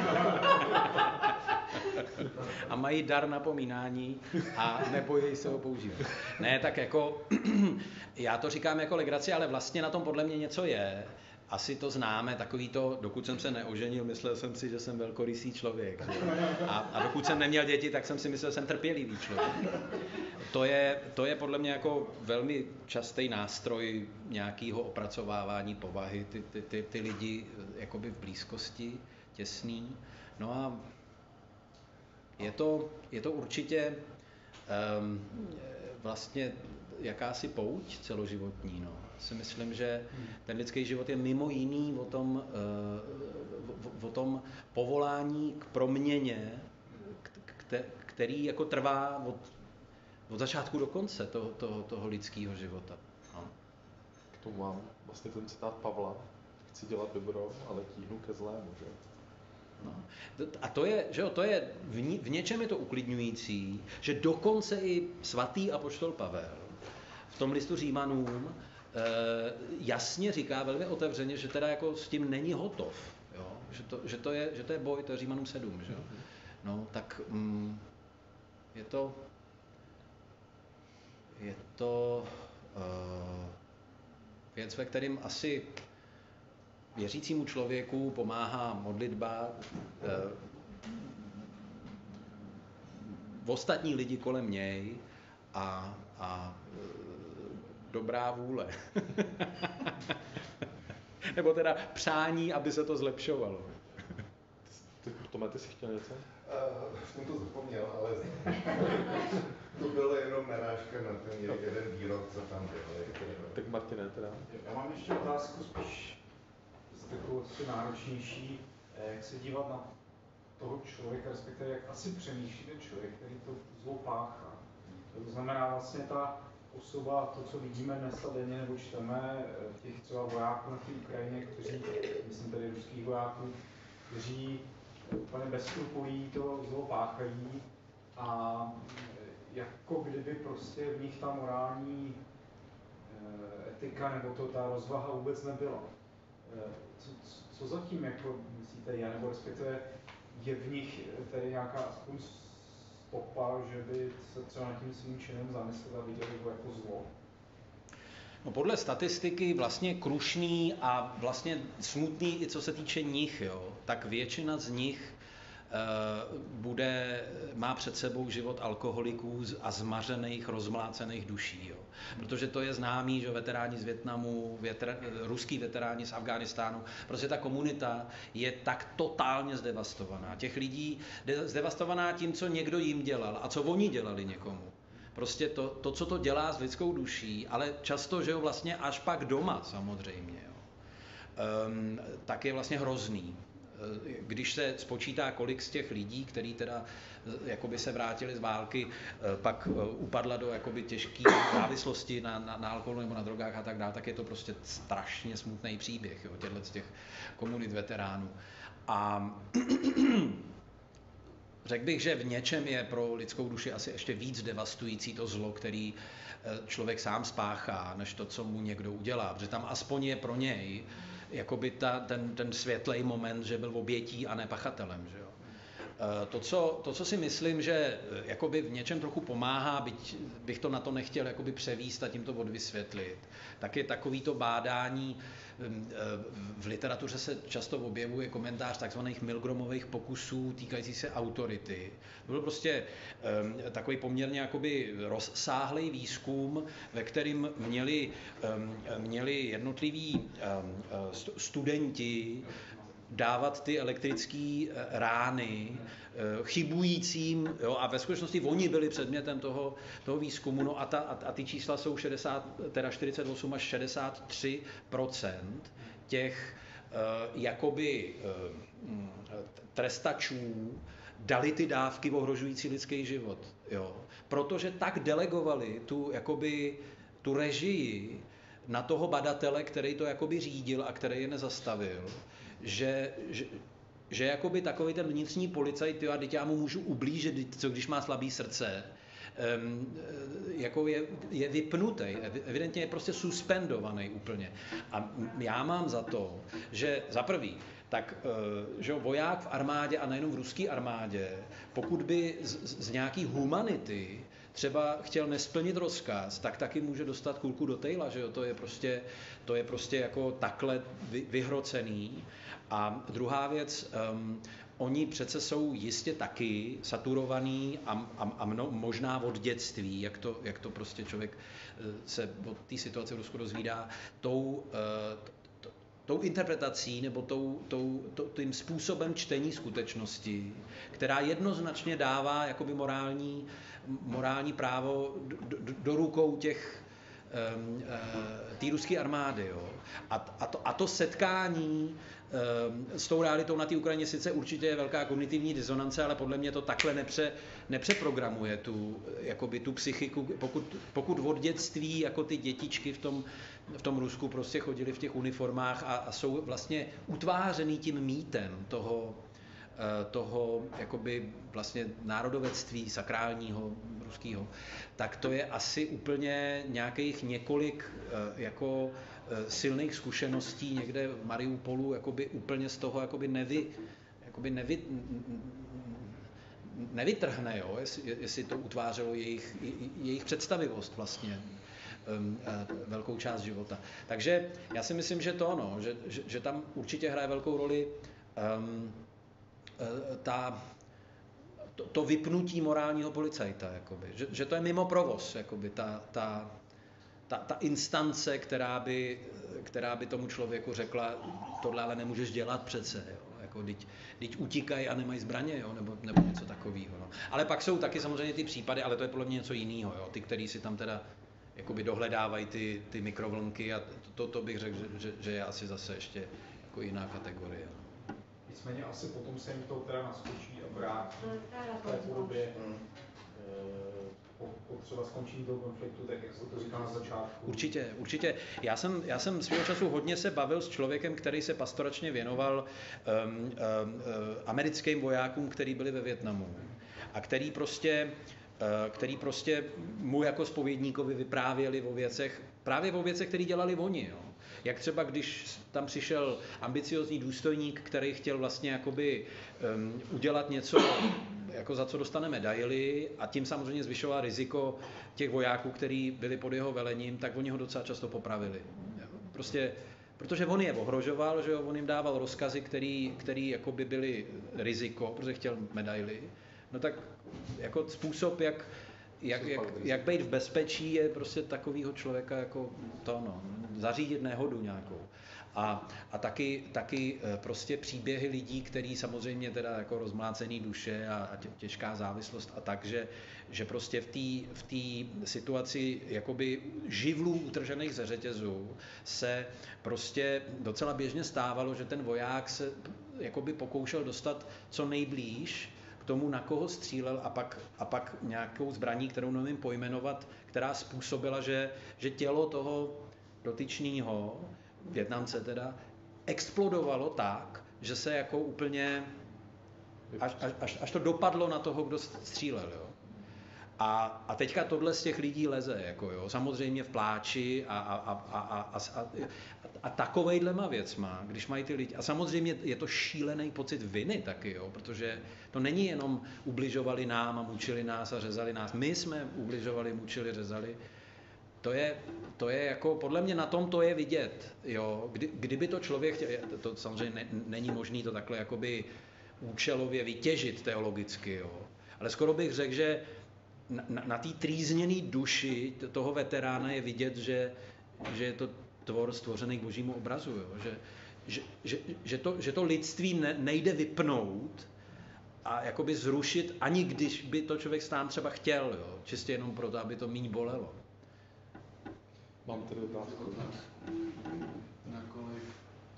A mají dar napomínání a nebojí se ho používat. Ne, tak jako, já to říkám jako legraci, ale vlastně na tom podle mě něco je. Asi to známe, takový to, dokud jsem se neoženil, myslel jsem si, že jsem velkorysý člověk. A, a dokud jsem neměl děti, tak jsem si myslel, že jsem trpělivý člověk. To je, to je podle mě jako velmi častý nástroj nějakého opracovávání povahy, ty, ty, ty, ty lidi jakoby v blízkosti, těsný. No a je to, je to určitě um, vlastně jakási pouť celoživotní. No. Si myslím, že ten lidský život je mimo jiný o tom, uh, o, o tom povolání k proměně, který jako trvá od, od začátku do konce toho, toho, toho lidského života. No. K tomu mám vlastně ten citát Pavla. Chci dělat dobro, ale tíhnu ke zlému. Že? No. A to je, že jo, to je v, ní, v něčem je to uklidňující, že dokonce i svatý apoštol Pavel v tom listu Římanům e, jasně říká velmi otevřeně, že teda jako s tím není hotov, jo? Že, to, že, to je, že to je boj, to je Římanům sedm, že jo? No, tak mm, je to je to uh, věc, ve kterým asi věřícímu člověku pomáhá modlitba, eh, ostatní lidi kolem něj a, a eh, dobrá vůle. Nebo teda přání, aby se to zlepšovalo. Ty, Tome, ty jsi chtěl něco? Uh, už jsem to zapomněl, ale to bylo jenom narážka na ten jeden výrok, co tam byl. Tak Martine, teda. Já mám ještě otázku spíš takovou náročnější, jak se dívat na toho člověka, respektive jak asi přemýšlí ten člověk, který to zlo páchá. To znamená vlastně ta osoba, to, co vidíme dnes a denně, nebo čteme těch třeba vojáků na té Ukrajině, kteří, myslím tady ruských vojáků, kteří úplně bez skrupulí to zlo páchají a jako kdyby prostě v nich ta morální etika nebo to, ta rozvaha vůbec nebyla. Co, co zatím jako myslíte je, nebo respektive je v nich tedy nějaká aspoň stopa, že by se třeba nad tím svým činem zamysleli a viděli ho jako zlo? No podle statistiky vlastně krušný a vlastně smutný i co se týče nich, jo, tak většina z nich uh, bude, má před sebou život alkoholiků a zmařených, rozmlácených duší. Jo. Protože to je známý, že veteráni z Vietnamu, větr, ruský veteráni z Afghánistánu, prostě ta komunita je tak totálně zdevastovaná. Těch lidí zdevastovaná tím, co někdo jim dělal a co oni dělali někomu. Prostě to, to, co to dělá s lidskou duší, ale často, že jo, vlastně až pak doma samozřejmě. Jo. um, tak je vlastně hrozný. Když se spočítá, kolik z těch lidí, kteří teda jakoby se vrátili z války, pak upadla do jakoby těžké závislosti na, na, na alkoholu nebo na drogách a tak dále, tak je to prostě strašně smutný příběh, jo, těchto z těch komunit veteránů. A řekl bych, že v něčem je pro lidskou duši asi ještě víc devastující to zlo, který člověk sám spáchá, než to, co mu někdo udělá, protože tam aspoň je pro něj jakoby ta, ten, ten světlej moment, že byl obětí a ne pachatelem. Že jo? To, co, to, co si myslím, že jakoby v něčem trochu pomáhá, byť bych to na to nechtěl jakoby převíst a tím to odvysvětlit, tak je takový to bádání. V literatuře se často objevuje komentář takzvaných Milgramových pokusů týkající se autority. To byl prostě um, takový poměrně jakoby rozsáhlý výzkum, ve kterým měli, um, měli jednotliví um, studenti dávat ty elektrické rány chybujícím, jo, a ve skutečnosti oni byli předmětem toho, toho výzkumu, no a, ta, a ty čísla jsou šedesát, teda čtyřicet osm až šedesát tři procent těch uh, jakoby uh, trestačů dali ty dávky ohrožující lidský život, jo, protože tak delegovali tu, jakoby, tu režii na toho badatele, který to jakoby řídil a který je nezastavil, že, že, že jakoby takový ten vnitřní policajt, jo, a teď já mu můžu ublížit, co když má slabý srdce, um, jako je, je vypnutý, evidentně je prostě suspendovaný úplně. A já mám za to, že za prvý, tak že voják v armádě a nejenom v ruské armádě, pokud by z, z nějaký humanity třeba chtěl nesplnit rozkaz, tak taky může dostat kulku do tejla, že jo, to je prostě, to je prostě jako takhle vy, vyhrocený. A druhá věc, um, oni přece jsou jistě taky saturovaný a, a, a mno, možná od dětství, jak to, jak to prostě člověk se od té situace v Rusku dozvídá, tou, uh, tou interpretací nebo tou, tou, tou, tím způsobem čtení skutečnosti, která jednoznačně dává jakoby morální, morální právo do, do, do rukou těch um, uh, té ruské armády. Jo. A, a, to, a to setkání um, s tou realitou na té Ukrajině sice určitě je velká kognitivní disonance, ale podle mě to takhle nepře, nepřeprogramuje tu, jakoby tu psychiku. Pokud, pokud od dětství jako ty dětičky v tom, v tom Rusku prostě chodili v těch uniformách a, a jsou vlastně utvářený tím mýtem toho, toho jakoby vlastně národovectví sakrálního ruského, tak to je asi úplně nějakých několik jako silných zkušeností někde v Mariupolu jakoby úplně z toho jakoby nevy, jakoby nevy, nevytrhne, jo, jestli, jestli to utvářelo jejich, jejich představivost vlastně velkou část života. Takže já si myslím, že to ono, že, že, že tam určitě hraje velkou roli um, Ta, to, to vypnutí morálního policajta, jakoby. Že, že to je mimo provoz, jakoby, ta, ta, ta, ta instance, která by, která by tomu člověku řekla, tohle ale nemůžeš dělat přece, jo. Jako, teď, teď utíkají a nemají zbraně, jo, nebo, nebo něco takového. No. Ale pak jsou taky samozřejmě ty případy, ale to je podle mě něco jiného, jo. Ty, který si tam teda jakoby dohledávají ty, ty mikrovlnky a to, to, to bych řekl, že, že, že je asi zase ještě jako jiná kategorie. Nicméně asi potom se jim to teda naskočí a vrátí v té podobě po, po třeba skončení toho konfliktu, tak jak jste to říkal na začátku. Určitě, určitě. Já jsem, já jsem svého času hodně se bavil s člověkem, který se pastoračně věnoval um, um, americkým vojákům, kteří byli ve Vietnamu a který prostě, uh, který prostě mu jako zpovědníkovi vyprávěli o věcech, právě o věcech, které dělali oni, jo. Jak třeba, když tam přišel ambiciozní důstojník, který chtěl vlastně jakoby um, udělat něco, jako za co dostane medaili a tím samozřejmě zvyšoval riziko těch vojáků, kteří byli pod jeho velením, tak oni ho docela často popravili. Prostě, protože on je ohrožoval, že jo, on jim dával rozkazy, který, který jakoby byly riziko, protože chtěl medaili. No tak jako způsob, jak Jak, jak, jak být v bezpečí, je prostě takovýho člověka jako to, no, zařídit nehodu nějakou. A, a taky, taky prostě příběhy lidí, který samozřejmě teda jako rozmlácený duše a, a těžká závislost a tak, že, že prostě v té v té situaci jakoby živlů utržených ze řetězu se prostě docela běžně stávalo, že ten voják se jakoby pokoušel dostat co nejblíž k tomu, na koho střílel a pak, a pak nějakou zbraní, kterou nevím pojmenovat, která způsobila, že, že tělo toho dotyčného, Vietnamce teda, explodovalo tak, že se jako úplně, až, až, až to dopadlo na toho, kdo střílel. Jo. A, a teďka tohle z těch lidí leze, jako jo, samozřejmě v pláči a, a, a, a, a, a, a takovejhlema věcma, když mají ty lidi. A samozřejmě je to šílený pocit viny taky, jo, protože to není jenom ubližovali nám a mučili nás a řezali nás. My jsme ubližovali, mučili, řezali. To je, to je jako, podle mě na tom to je vidět, jo. Kdy, kdyby to člověk chtěl, to samozřejmě ne, není možný to takhle jakoby účelově vytěžit teologicky, jo. Ale skoro bych řekl, že na, na, na té trýzněné duši toho veterána je vidět, že, že je to tvor stvořený k božímu obrazu, jo. Že, že, že, že, to, že to lidství ne, nejde vypnout a jakoby zrušit, ani když by to člověk sám třeba chtěl, jo. Čistě jenom proto, aby to míň bolelo. Mám tedy otázku. Nakolik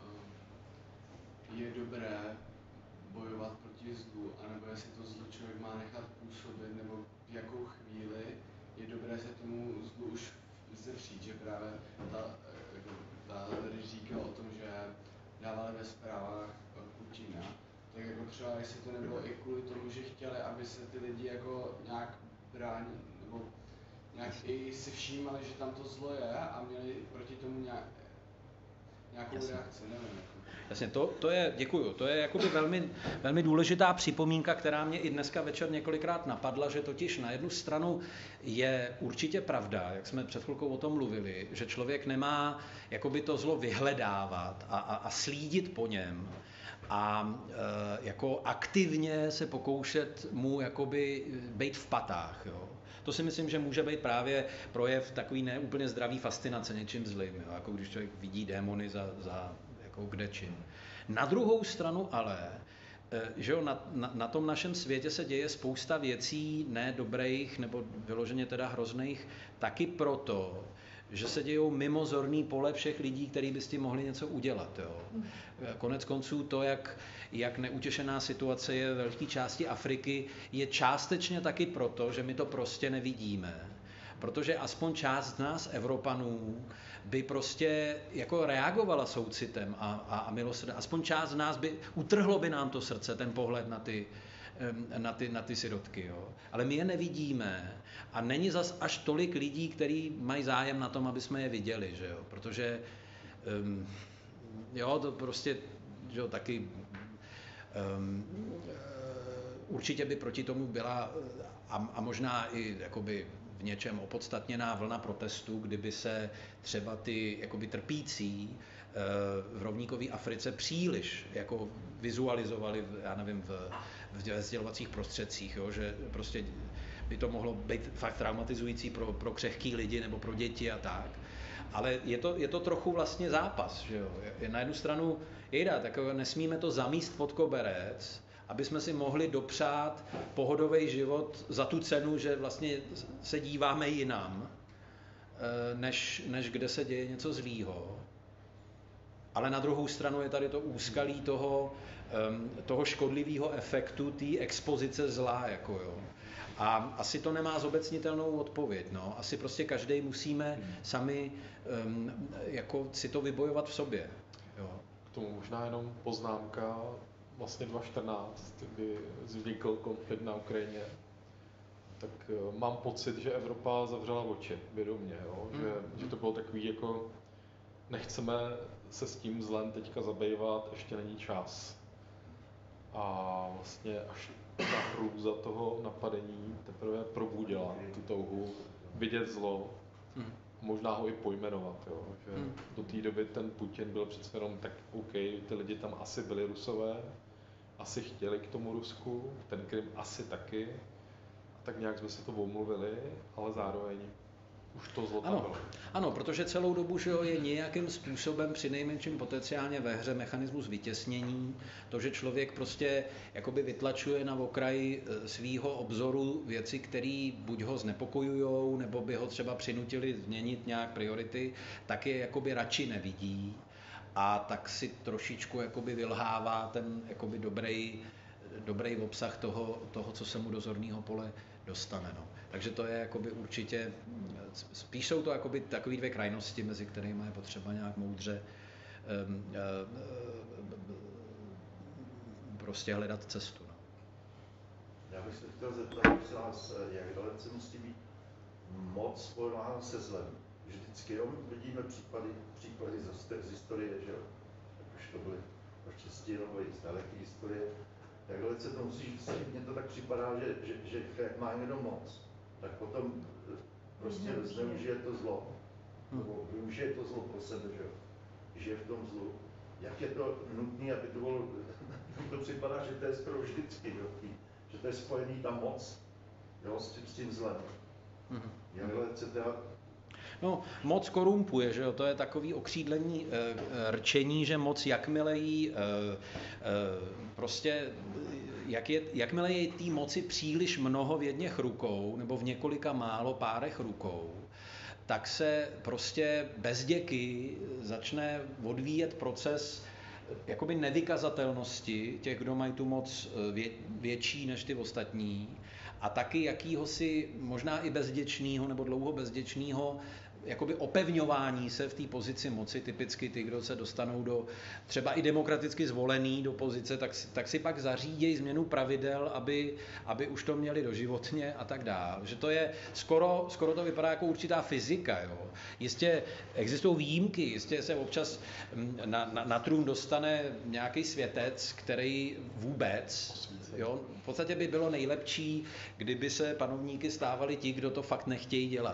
je dobré bojovat proti zlu, anebo jestli to zlo člověk má nechat působit, nebo v jakou chvíli je dobré se tomu zlu už zepřít, že právě ta, ta tady říkal o tom, že dávali ve zprávách Putina, tak jako třeba jestli to nebylo i kvůli tomu, že chtěli, aby se ty lidi jako nějak brání, nebo nějak i si všímali, že tam to zlo je a měli proti tomu nějak, nějakou Jasně. reakci, nevím. Jako. Jasně, to, to je, děkuju, to je jakoby velmi, velmi důležitá připomínka, která mě i dneska večer několikrát napadla, že totiž na jednu stranu je určitě pravda, jak jsme před chvilkou o tom mluvili, že člověk nemá jakoby to zlo vyhledávat a, a, a slídit po něm a e, jako aktivně se pokoušet mu jakoby být v patách, jo. To si myslím, že může být právě projev takový neúplně zdravý fascinace něčím zlým, jo? Jako když člověk vidí démony za, za jako kdečím. Na druhou stranu ale, že jo, na, na, na tom našem světě se děje spousta věcí nedobrých nebo vyloženě teda hrozných, taky proto, že se dějou mimo zorný pole všech lidí, kteří by s tím mohli něco udělat. Jo. Konec konců to, jak, jak neutěšená situace je v velké části Afriky, je částečně taky proto, že my to prostě nevidíme. Protože aspoň část z nás, Evropanů, by prostě jako reagovala soucitem a, a, a milosrdem. Aspoň část z nás by, utrhlo by nám to srdce, ten pohled na ty, na ty, na ty sirotky. Jo. Ale my je nevidíme a není zas až tolik lidí, kteří mají zájem na tom, aby jsme je viděli, že jo. Protože um, jo, to prostě, že jo, taky um, určitě by proti tomu byla a, a možná i jakoby v něčem opodstatněná vlna protestů, kdyby se třeba ty jakoby trpící v rovníkové Africe příliš jako vizualizovali, já nevím, v, v sdělovacích prostředcích, jo, že prostě by to mohlo být fakt traumatizující pro, pro křehký lidi nebo pro děti a tak. Ale je to, je to trochu vlastně zápas, že jo. Je, na jednu stranu jejda, tak nesmíme to zamíst pod koberec, aby jsme si mohli dopřát pohodový život za tu cenu, že vlastně se díváme jinam, než, než kde se děje něco zlýho. Ale na druhou stranu je tady to úskalí toho, toho škodlivého efektu, té expozice zla. Jako jo. A asi to nemá zobecnitelnou odpověď. No. Asi prostě každý musíme sami um, jako si to vybojovat v sobě. Jo. K tomu možná jenom poznámka. Vlastně dva tisíce čtrnáct, kdy vznikl konflikt na Ukrajině, tak uh, mám pocit, že Evropa zavřela oči vědomě, jo? Že, mm. že to bylo takový jako nechceme se s tím zlem teďka zabývat, ještě není čas. A vlastně až ta hrůza toho napadení teprve probudila tu touhu vidět zlo, mm. možná ho i pojmenovat, jo? Že mm. do té doby ten Putin byl přece jenom tak OK, ty lidi tam asi byli Rusové, asi chtěli k tomu Rusku, ten Krym asi taky, a tak nějak jsme se to omluvili, ale zároveň už to zlo tam Ano, bylo. ano, protože celou dobu že jo, je nějakým způsobem přinejmenším potenciálně ve hře mechanismus vytěsnění. To, že člověk prostě jakoby vytlačuje na okraji svýho obzoru věci, které buď ho znepokojujou, nebo by ho třeba přinutili změnit nějak priority, tak je jakoby radši nevidí. A tak si trošičku jakoby vylhává ten jakoby dobrý, dobrý obsah toho, toho, co se mu do zorného pole dostane. No. Takže to je jakoby určitě, spíš jsou to jakoby takové dvě krajnosti, mezi kterými je potřeba nějak moudře um, um, prostě hledat cestu. No. Já bych se chtěl zeptat, prosím vás, jak dalece musí být moc spojována se zlem. Vždycky jo, vidíme případy, příklady z historie, že jo, jak už to byly naštěstí nové z daleké historie, jak dalece to musí, mně to tak připadá, že, že, že jak má někdo moc, tak potom prostě zneužije to zlo, nebo využije to zlo pro sebe, že jo, žije v tom zlu. Jak je to nutné, aby to bylo, to připadá, že to je skoro vždycky, jo, že to je spojený ta moc, jo, s tím, s tím zlem. Jak dalece teda No, moc korumpuje, že jo? To je takový okřídlení e, rčení, že moc jakmile jí e, e, prostě, jak je, jakmile je té moci příliš mnoho v jedněch rukou, nebo v několika málo párech rukou, tak se prostě bez děky začne odvíjet proces jakoby nevykazatelnosti těch, kdo mají tu moc vě, větší než ty ostatní, a taky jakýhosi možná i bezděčného nebo dlouho bezděčného jakoby opevňování se v té pozici moci, typicky ty, kdo se dostanou do třeba i demokraticky zvolený do pozice, tak, tak si pak zařídějí změnu pravidel, aby, aby už to měli doživotně a tak dále. Že to je skoro, skoro to vypadá jako určitá fyzika. Jo. Jistě existují výjimky, jistě se občas na, na, na trůn dostane nějaký světec, který vůbec, jo, v podstatě by bylo nejlepší, kdyby se panovníky stávali ti, kdo to fakt nechtějí dělat.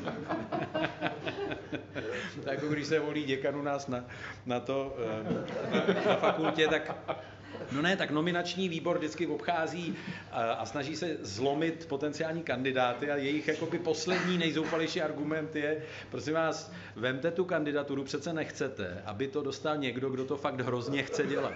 Tak jako když se volí děkan u nás na, na to na, na fakultě, tak no ne, tak nominační výbor vždycky obchází a, a snaží se zlomit potenciální kandidáty a jejich jakoby poslední nejzoufalejší argument je, prosím vás, vemte tu kandidaturu, přece nechcete, aby to dostal někdo, kdo to fakt hrozně chce dělat.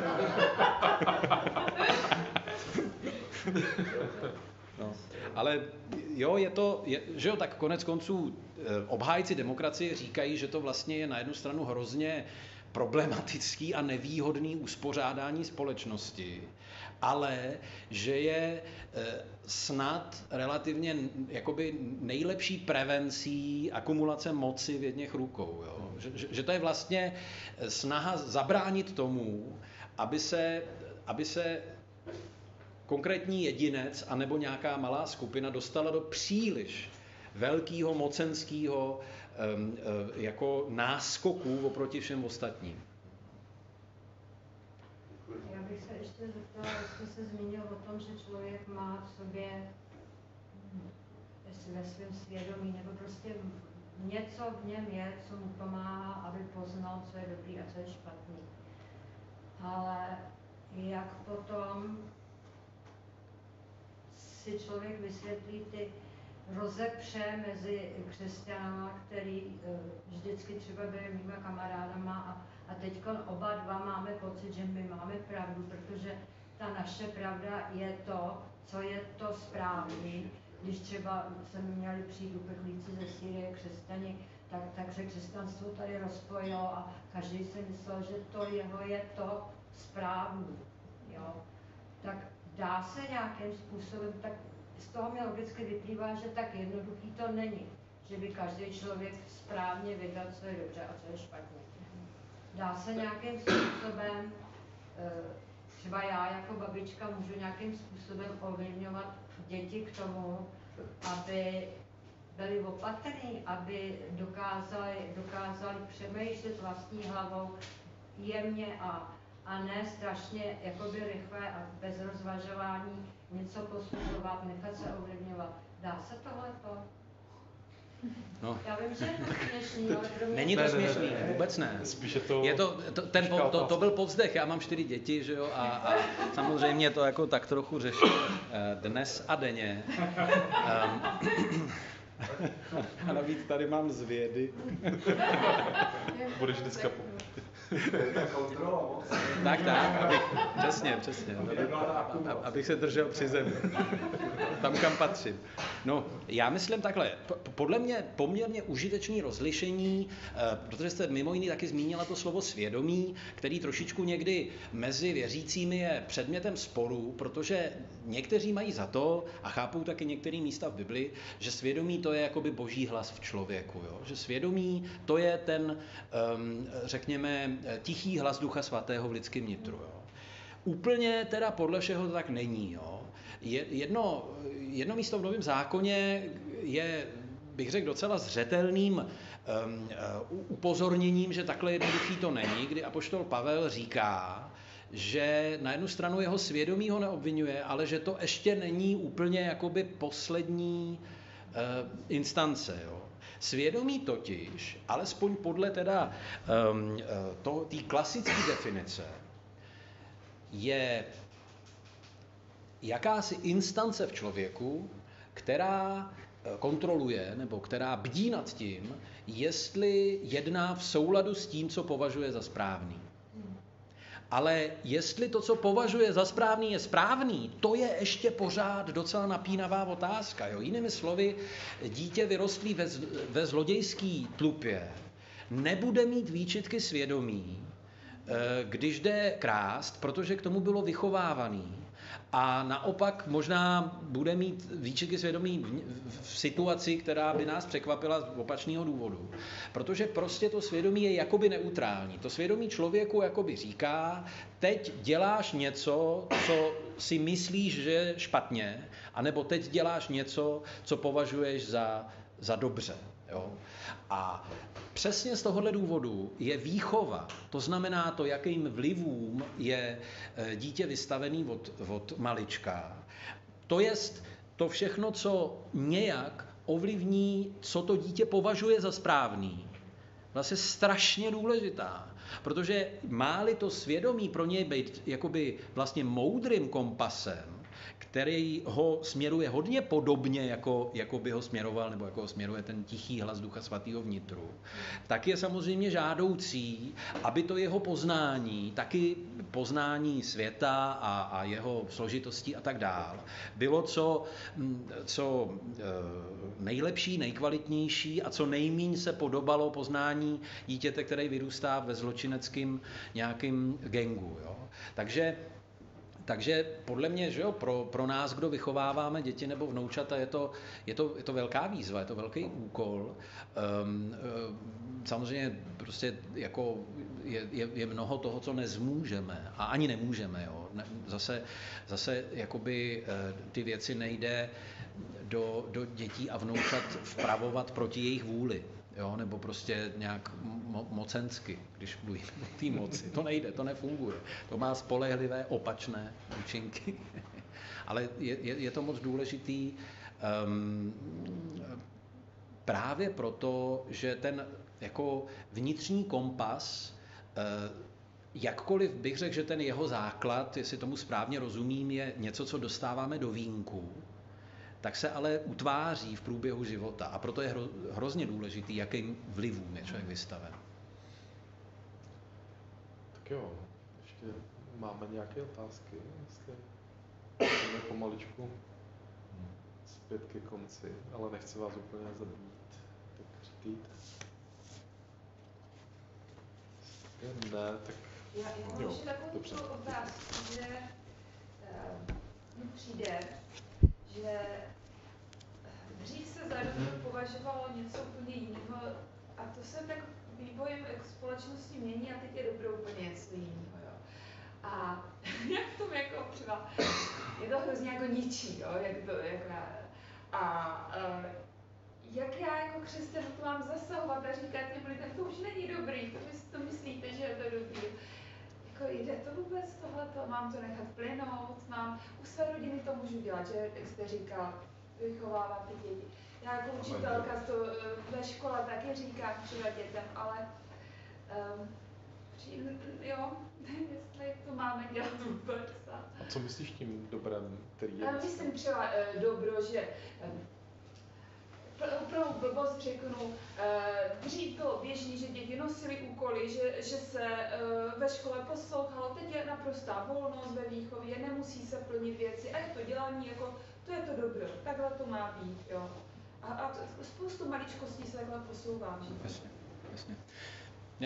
No, ale jo, je to, je, že jo, tak konec konců obhájci demokracie říkají, že to vlastně je na jednu stranu hrozně problematický a nevýhodný uspořádání společnosti, ale že je snad relativně jakoby nejlepší prevencí akumulace moci v jedněch rukou. Jo? Že, že to je vlastně snaha zabránit tomu, aby se, aby se konkrétní jedinec anebo nějaká malá skupina dostala do příliš velkého mocenského um, jako náskoku oproti všem ostatním. Já bych se ještě zeptala, jestli se zmínil o tom, že člověk má v sobě, jestli ve svém svědomí, nebo prostě něco v něm je, co mu pomáhá, aby poznal, co je dobrý a co je špatný. Ale jak potom si člověk vysvětlí ty rozepře mezi křesťanama, který vždycky třeba byli mýma kamarádama a, a teď oba dva máme pocit, že my máme pravdu, protože ta naše pravda je to, co je to správný. Když třeba jsme měli přijít uprchlíci ze Sýrie, křesťani, tak, tak se křesťanstvo tady rozpojilo a každý si myslel, že to jeho je to správný. Jo? Tak dá se nějakým způsobem, tak z toho mi logicky vyplývá, že tak jednoduchý to není, že by každý člověk správně věděl, co je dobře a co je špatně. Dá se nějakým způsobem, třeba já jako babička můžu nějakým způsobem ovlivňovat děti k tomu, aby byli opatrní, aby dokázali, dokázali přemýšlet vlastní hlavou jemně a a ne strašně jakoby rychle a bez rozvažování něco posuzovat, nechat se ovlivňovat. Dá se tohleto? No. Já vím, že je to směšný, ale pro mě... Není to směšný, vůbec ne. Spíš je to... Je to, to, ten, po, to, to byl povzdech, já mám čtyři děti, že jo, a, a samozřejmě to jako tak trochu řeším dnes a denně. Um, A navíc tady mám z vědy. Budeš dneska po... Tak, tak, abych, přesně, přesně, abych, abych se držel při zemi, tam, kam patřím. No, já myslím takhle, podle mě poměrně užitečný rozlišení, protože jste mimo jiný taky zmínila to slovo svědomí, který trošičku někdy mezi věřícími je předmětem sporu, protože někteří mají za to, a chápou taky některé místa v Bibli, že svědomí to je jakoby boží hlas v člověku, jo? Že svědomí to je ten, um, řekněme, tichý hlas Ducha Svatého v lidském nitru. Jo? Úplně teda podle všeho to tak není. Jo? Jedno, jedno místo v Novém zákoně je, bych řekl, docela zřetelným um, uh, upozorněním, že takhle jednoduchý to není, kdy apoštol Pavel říká, že na jednu stranu jeho svědomí ho neobvinuje, ale že to ještě není úplně jakoby poslední uh, instance. Jo? Svědomí totiž, alespoň podle teda um, to, té klasické definice, je jakási instance v člověku, která kontroluje nebo která bdí nad tím, jestli jedná v souladu s tím, co považuje za správný. Ale jestli to, co považuje za správný, je správný, to je ještě pořád docela napínavá otázka. Jo? Jinými slovy, dítě vyrostlý ve, ve zlodějský tlupě nebude mít výčitky svědomí, když jde krást, protože k tomu bylo vychovávaný. A naopak možná bude mít výčitky svědomí v situaci, která by nás překvapila z opačného důvodu. Protože prostě to svědomí je jakoby neutrální. To svědomí člověku jakoby říká, teď děláš něco, co si myslíš, že je špatně, anebo teď děláš něco, co považuješ za, za dobře. Jo? A přesně z tohohle důvodu je výchova, to znamená to, jakým vlivům je dítě vystavený od, od malička. To jest to všechno, co nějak ovlivní, co to dítě považuje za správný, vlastně strašně důležitá. Protože má-li to svědomí pro něj být jakoby vlastně moudrým kompasem, který ho směruje hodně podobně, jako, jako by ho směroval, nebo jako ho směruje ten tichý hlas Ducha Svatého vnitru, tak je samozřejmě žádoucí, aby to jeho poznání, taky poznání světa a, a jeho složitostí a tak dál, bylo co, co nejlepší, nejkvalitnější a co nejmíň se podobalo poznání dítěte, který vyrůstá ve zločineckém nějakým gangu. Jo? Takže Takže podle mě, že jo, pro, pro nás, kdo vychováváme děti nebo vnoučata, je to, je to, je to velká výzva, je to velký úkol. Um, um, samozřejmě prostě jako je, je, je mnoho toho, co nezmůžeme a ani nemůžeme. Jo. Ne, zase, zase jakoby ty věci nejde do, do dětí a vnoučat vpravovat proti jejich vůli. Jo, nebo prostě nějak mo- mocensky, když mluvíme o té moci. To nejde, to nefunguje. To má spolehlivé opačné účinky. Ale je, je, je to moc důležitý um, právě proto, že ten jako vnitřní kompas, uh, jakkoliv bych řekl, že ten jeho základ, jestli tomu správně rozumím, je něco, co dostáváme do vínku, tak se ale utváří v průběhu života. A proto je hro, hrozně důležitý, jakým vlivům je člověk vystaven. Tak jo, ještě máme nějaké otázky, jestli jdeme pomaličku zpět ke konci, ale nechci vás úplně zabít. Tak říkejte. Ne, tak já, já mám ještě takovou otázku, že uh, mi přijde, že dřív se za dobro považovalo něco úplně jiného a to se tak vývojem společnosti mění a teď je dobro úplně něco jiného. Jo. A jak v tom jako třeba, je to hrozně jako ničí, jo, jak to, jako já, a uh, jak já jako křesťan to mám zasahovat a říkat těm lidem, to už není dobrý, to vy si to myslíte, že je to dobrý. Jako jde to vůbec tohleto, mám to nechat plynout, mám, u své rodiny to můžu dělat, že jak jste říkal, vychovávat ty děti. Já jako učitelka to ve škole taky říkám třeba dětem, ale um, jo, jestli to máme dělat vůbec. A co myslíš tím dobrem, který je? Já myslím třeba uh, dobro, že um, úplnou blbost řeknu, dřív bylo běžný, že děti nosily úkoly, že, že se ve škole poslouchalo, teď je naprostá volnost ve výchově, nemusí se plnit věci a je to dělání jako, to je to dobro, takhle to má být, jo. A, a spoustu maličkostí se takhle posouvá. Jasně, jasně. Já,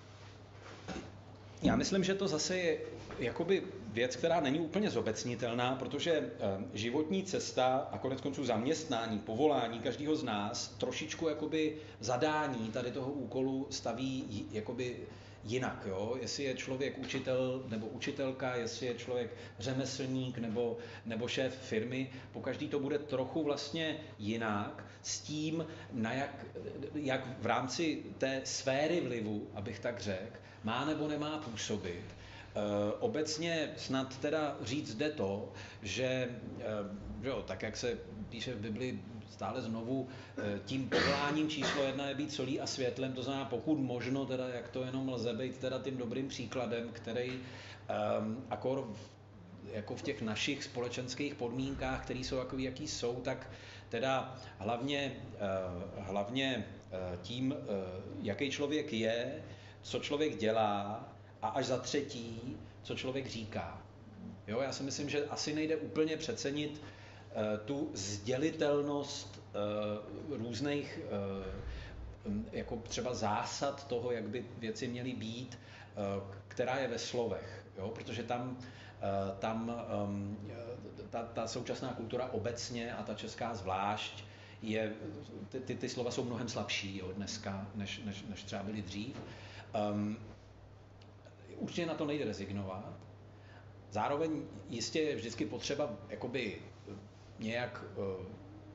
já myslím, že to zase je jakoby věc, která není úplně zobecnitelná, protože životní cesta a konec konců zaměstnání, povolání každého z nás trošičku jakoby zadání tady toho úkolu staví jakoby jinak, jo? Jestli je člověk učitel nebo učitelka, jestli je člověk řemeslník nebo, nebo šéf firmy, pokaždý to bude trochu vlastně jinak s tím, na jak, jak v rámci té sféry vlivu, abych tak řekl, má nebo nemá působit. E, obecně snad teda říct jde to, že e, jo, tak jak se píše v Bibli stále znovu, e, tím povoláním číslo jedna je být solí a světlem, to znamená pokud možno, teda, jak to jenom lze být teda tím dobrým příkladem, který e, akor jako v těch našich společenských podmínkách, které jsou takový, jaký jsou, tak teda hlavně, e, hlavně e, tím, e, jaký člověk je, co člověk dělá a až za třetí, co člověk říká. Jo, já si myslím, že asi nejde úplně přecenit uh, tu sdělitelnost uh, různých uh, jako třeba zásad toho, jak by věci měly být, uh, která je ve slovech. Jo? Protože tam, uh, tam um, ta, ta současná kultura obecně a ta česká zvlášť je, ty, ty, ty slova jsou mnohem slabší jo, dneska, než, než, než třeba byly dřív. Um, určitě na to nejde rezignovat. Zároveň jistě je vždycky potřeba jakoby nějak uh,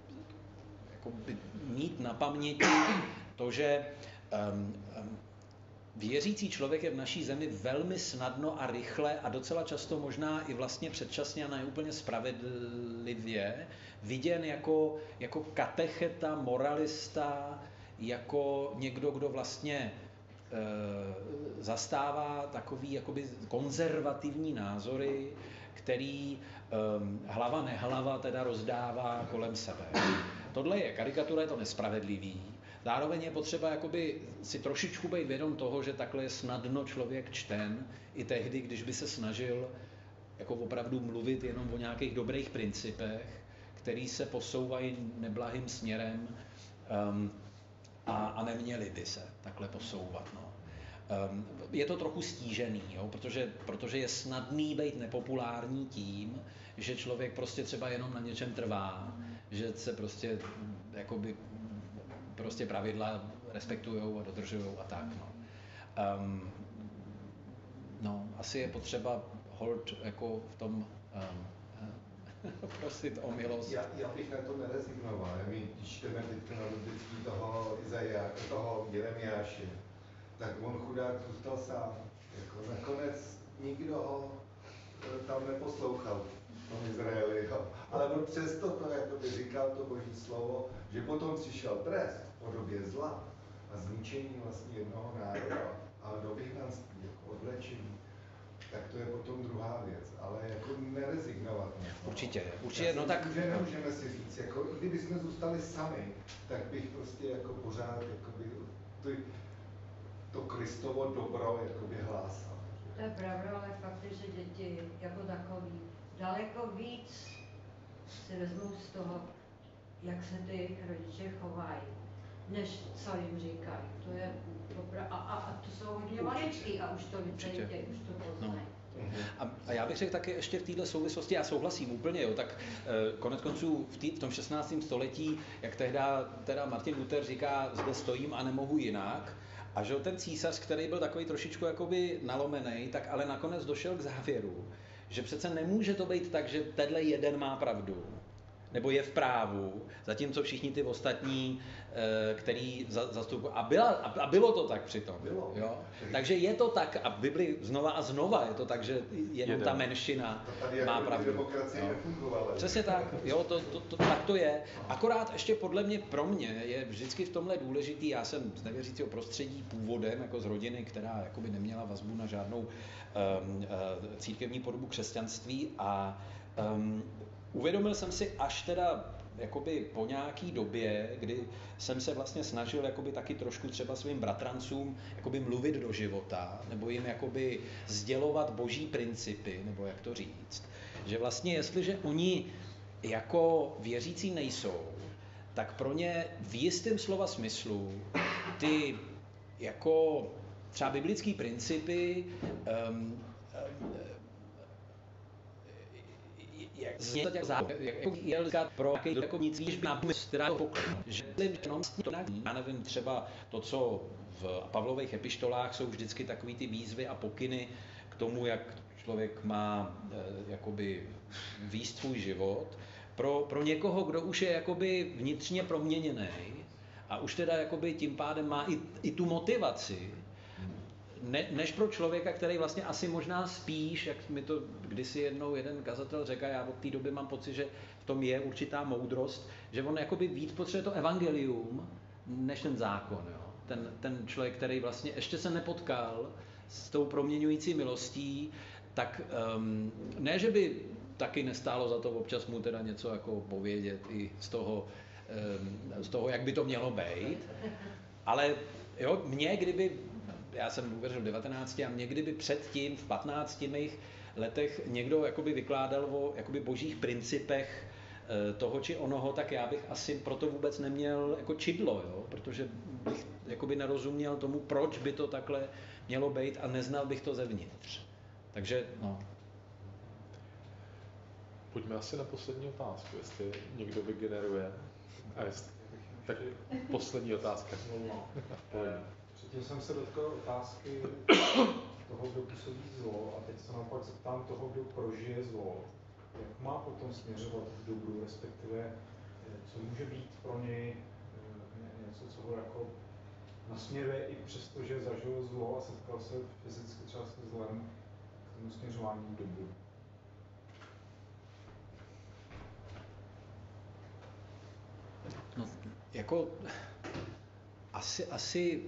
jakoby mít na paměti to, že um, um, věřící člověk je v naší zemi velmi snadno a rychle a docela často možná i vlastně předčasně a neúplně spravedlivě viděn jako, jako katecheta, moralista, jako někdo, kdo vlastně e, zastává takový jakoby konzervativní názory, který e, hlava nehlava teda rozdává kolem sebe. Tohle je karikatura, je to nespravedlivý. Zároveň je potřeba jakoby si trošičku být vědom toho, že takhle je snadno člověk čten i tehdy, když by se snažil jako opravdu mluvit jenom o nějakých dobrých principech, který se posouvají neblahým směrem um, a, a neměli by se takhle posouvat. No. Um, je to trochu stížený, jo, protože, protože je snadný být nepopulární tím, že člověk prostě třeba jenom na něčem trvá, že se prostě jakoby prostě pravidla respektujou a dodržujou a tak. No. Um, no, asi je potřeba hold jako v tom um, prosit o milost. Já, já bych na to nerezignoval. My když čteme teď na biblický toho Izaja, toho Jeremiáše, tak on chudák zůstal sám. Jako nakonec nikdo ho tam neposlouchal v tom Izraeli. Jo. Ale on přesto to jakoby říkal to boží slovo, že potom přišel trest v podobě zla a zničení vlastně jednoho národa a do vyhnanství, jako odvlečení, tak to je potom druhá věc, ale jako nerezignovat na to. Určitě, určitě, no tak... Že nemůžeme si říct, jako kdyby jsme zůstali sami, tak bych prostě jako pořád jakoby, to, to Kristovo dobro jakoby hlásal. To je pravda, ale fakt je, že děti jako takový daleko víc si vezmou z toho, jak se ty rodiče chovají, než co jim říkají. To je dobrá. A, a, a to jsou hodně maličký a už to vycejtějí, už to poznají. No. A, a já bych řekl taky ještě v této souvislosti, já souhlasím úplně, jo, tak e, konec konců v, tý, v tom šestnáctém století, jak tehda, teda Martin Luther říká, zde stojím a nemohu jinak, a že ten císař, který byl takový trošičku jakoby nalomenej, tak ale nakonec došel k závěru, že přece nemůže to být tak, že tenhle jeden má pravdu, nebo je v právu, zatímco všichni ty ostatní, který zastupují. A, byla, a bylo to tak přitom. Bylo. Jo? Takže je to tak, a v Bibli znova a znova je to tak, že jenom Jeden. ta menšina tady má jako pravdu. Demokracie no. nefungovala. Přesně tak, jo, to, to, to, tak to je. Akorát ještě podle mě, pro mě je vždycky v tomhle důležitý, já jsem z nevěřícího prostředí původem, jako z rodiny, která jakoby neměla vazbu na žádnou um, uh, církevní podobu křesťanství a um, uvědomil jsem si až teda jakoby po nějaký době, kdy jsem se vlastně snažil jakoby taky trošku třeba svým bratrancům jakoby mluvit do života, nebo jim jakoby sdělovat boží principy, nebo jak to říct, že vlastně jestliže oni jako věřící nejsou, tak pro ně v jistém slova smyslu ty jako třeba biblické principy um, jak zně jak základ, jako je říkat pro jaký jako nic víš na která že jenom to já nevím, třeba to, co v Pavlových epištolách jsou vždycky takový ty výzvy a pokyny k tomu, jak člověk má jakoby vést svůj život, pro, pro někoho, kdo už je jakoby vnitřně proměněný a už teda jakoby tím pádem má i, i tu motivaci, Ne, než pro člověka, který vlastně asi možná spíš, jak mi to kdysi jednou jeden kazatel řekl, já od té doby mám pocit, že v tom je určitá moudrost, že on jakoby víc potřebuje to evangelium, než ten zákon. Jo? Ten, ten člověk, který vlastně ještě se nepotkal s tou proměňující milostí, tak um, ne, že by taky nestálo za to občas mu teda něco jako povědět i z toho, um, z toho, jak by to mělo být, ale jo, mě kdyby já jsem uvěřil v devatenácti a mě kdyby předtím v patnácti mých letech někdo jakoby vykládal o jakoby božích principech toho či onoho, tak já bych asi proto vůbec neměl jako čidlo, jo? Protože bych jakoby nerozuměl tomu, proč by to takhle mělo být a neznal bych to zevnitř. Takže no. Pojďme asi na poslední otázku, jestli někdo vygeneruje. A jestli, tak poslední otázka. Předtím jsem se dotkl otázky toho, kdo působí zlo, a teď se naopak zeptám toho, kdo prožije zlo. Jak má potom směřovat k dobru, respektive co může být pro něj něco, co ho jako nasměruje i přesto, že zažil zlo a setkal se fyzicky třeba se zlem k tomu směřování k dobru. No, jako asi, asi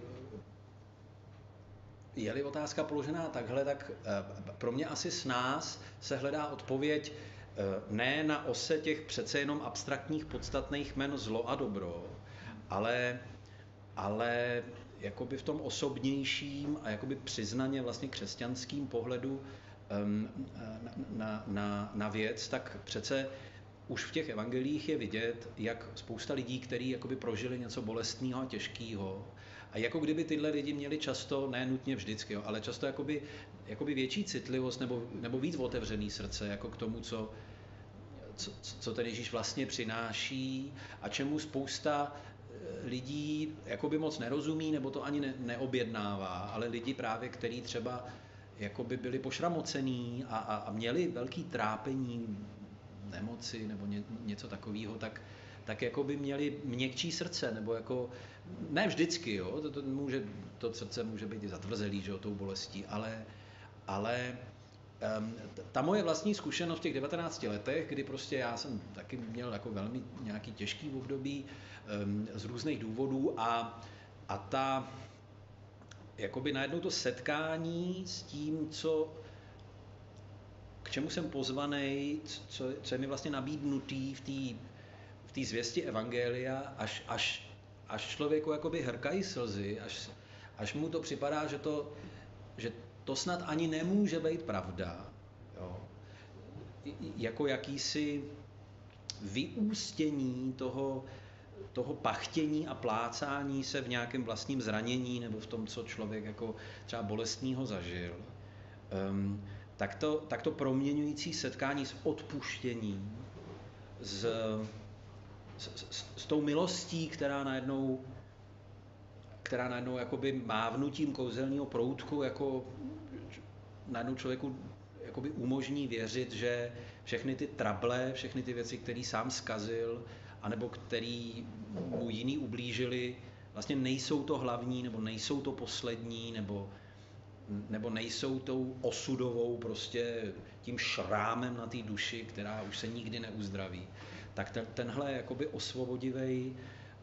je-li otázka položená takhle, tak pro mě asi s nás se hledá odpověď ne na ose těch přece jenom abstraktních podstatných jmen zlo a dobro, ale, ale jakoby v tom osobnějším a jakoby přiznaně vlastně křesťanským pohledu na, na, na, na věc, tak přece už v těch evangelích je vidět, jak spousta lidí, kteří jakoby prožili něco bolestného a těžkého, a jako kdyby tyhle lidi měli často, ne nutně vždycky, jo, ale často jakoby, jakoby větší citlivost nebo, nebo víc otevřený srdce jako k tomu, co, co, co ten Ježíš vlastně přináší a čemu spousta lidí jakoby moc nerozumí nebo to ani ne, neobjednává, ale lidi právě, kteří třeba jakoby byli pošramocený a, a, a měli velký trápení, nemoci nebo ně, něco takového, tak tak jako by měli měkčí srdce, nebo jako, ne vždycky, jo, to, to, může, to srdce může být i zatvrzelý, že jo, tou bolestí, ale, ale um, ta moje vlastní zkušenost v těch devatenácti letech, kdy prostě já jsem taky měl jako velmi nějaký těžký období um, z různých důvodů a, a ta, jakoby najednou to setkání s tím, co k čemu jsem pozvaný, co, co je mi vlastně nabídnutý v té v té zvěsti evangelia, až, až, až člověku jakoby hrkají slzy, až, až mu to připadá, že to, že to snad ani nemůže být pravda. Jo. Jako jakýsi vyústění toho, toho pachtění a plácání se v nějakém vlastním zranění nebo v tom, co člověk jako třeba bolestného zažil. Um, tak, to, tak to proměňující setkání s odpuštěním, s S, s, s tou milostí, která najednou, která najednou jakoby mávnutím kouzelního proutku jako najednou člověku jakoby umožní věřit, že všechny ty trable, všechny ty věci, které sám zkazil, anebo který mu jiný ublížili, vlastně nejsou to hlavní, nebo nejsou to poslední, nebo, nebo nejsou tou osudovou prostě tím šrámem na té duši, která už se nikdy neuzdraví. Tak ten, tenhle jakoby osvobodivej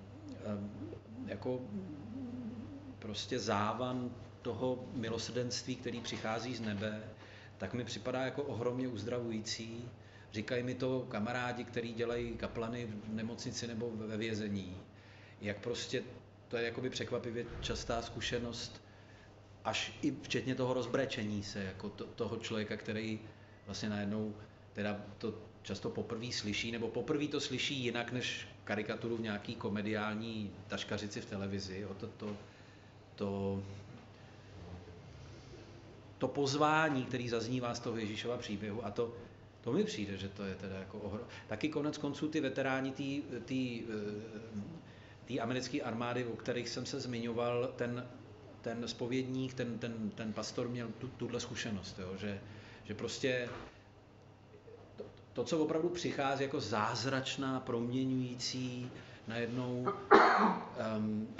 jako prostě závan toho milosrdenství, který přichází z nebe, tak mi připadá jako ohromně uzdravující říkají mi to kamarádi, kteří dělají kaplany v nemocnici nebo ve vězení, jak prostě to je jakoby překvapivě častá zkušenost, až i včetně toho rozbrečení se, jako to, toho člověka, který vlastně najednou teda to často poprvé slyší, nebo poprvé to slyší jinak než karikaturu v nějaký komediální taškařici v televizi. Jo. To, to, to, to pozvání, který zaznívá z toho Ježíšova příběhu, a to, to mi přijde, že to je teda jako ohro... Taky konec konců ty veteráni té americké armády, o kterých jsem se zmiňoval, ten, ten zpovědník, ten, ten, ten pastor měl tu, tuhle zkušenost, jo, že, že prostě to, to, co opravdu přichází jako zázračná, proměňující, najednou um,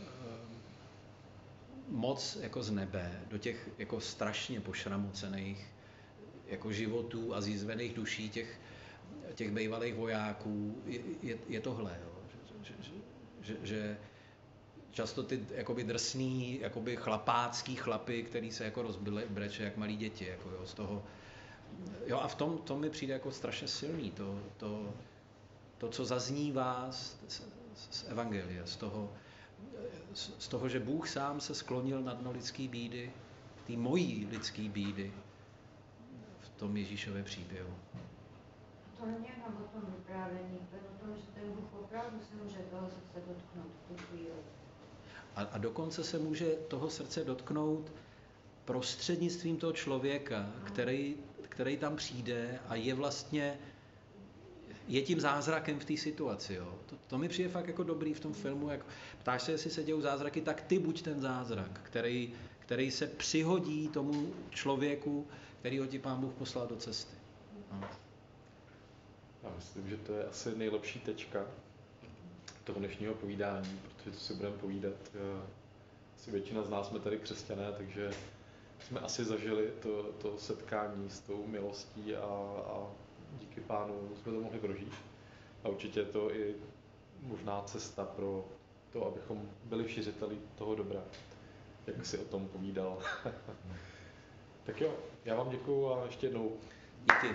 moc jako z nebe do těch jako strašně pošramocených jako životů a zjizvených duší těch, těch bývalých vojáků, je, je, je tohle, jo. Že, že, že, že často ty jakoby drsný, jakoby chlapácký chlapy, který se jako rozbreče jak malí děti, jako jo, z toho. Jo, a v tom to mi přijde jako strašně silný, to, to, to co zaznívá z, z, z evangelia, z toho, z, z toho, že Bůh sám se sklonil nad dno lidský bídy, té mojí lidský bídy v tom Ježíšově příběhu. To není jenom o tom vyprávění, to je o tom, že ten Bůh opravdu se může toho srdce dotknout v tu chvíli. A, a dokonce se může toho srdce dotknout prostřednictvím toho člověka, který, který tam přijde a je vlastně je tím zázrakem v té situaci. Jo. To, to mi přijde fakt jako dobrý v tom filmu. Jak ptáš se, jestli se dějou zázraky, tak ty buď ten zázrak, který, který se přihodí tomu člověku, který ho ti Pán Bůh poslal do cesty. No. Já myslím, že to je asi nejlepší tečka toho dnešního povídání, protože to si budeme povídat. Asi většina z nás jsme tady křesťané, takže jsme asi zažili to, to setkání s tou milostí a, a díky Pánu jsme to mohli prožít. A určitě je to i možná cesta pro to, abychom byli šiřiteli toho dobra, jak si o tom povídal. Tak jo, já vám děkuju a ještě jednou. Díky.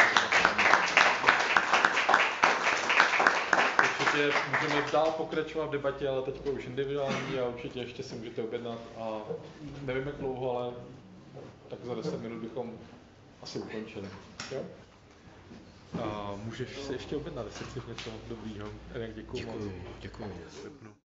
Určitě můžeme dál pokračovat v debatě, ale teď už individuální a určitě ještě si můžete objednat a nevím jak dlouho, ale tak za deset minut bychom asi ukončili. Jo? A můžeš si ještě objednat, jestli chceš něco dobrýho. Děkuju. Děkuju. Děkuju.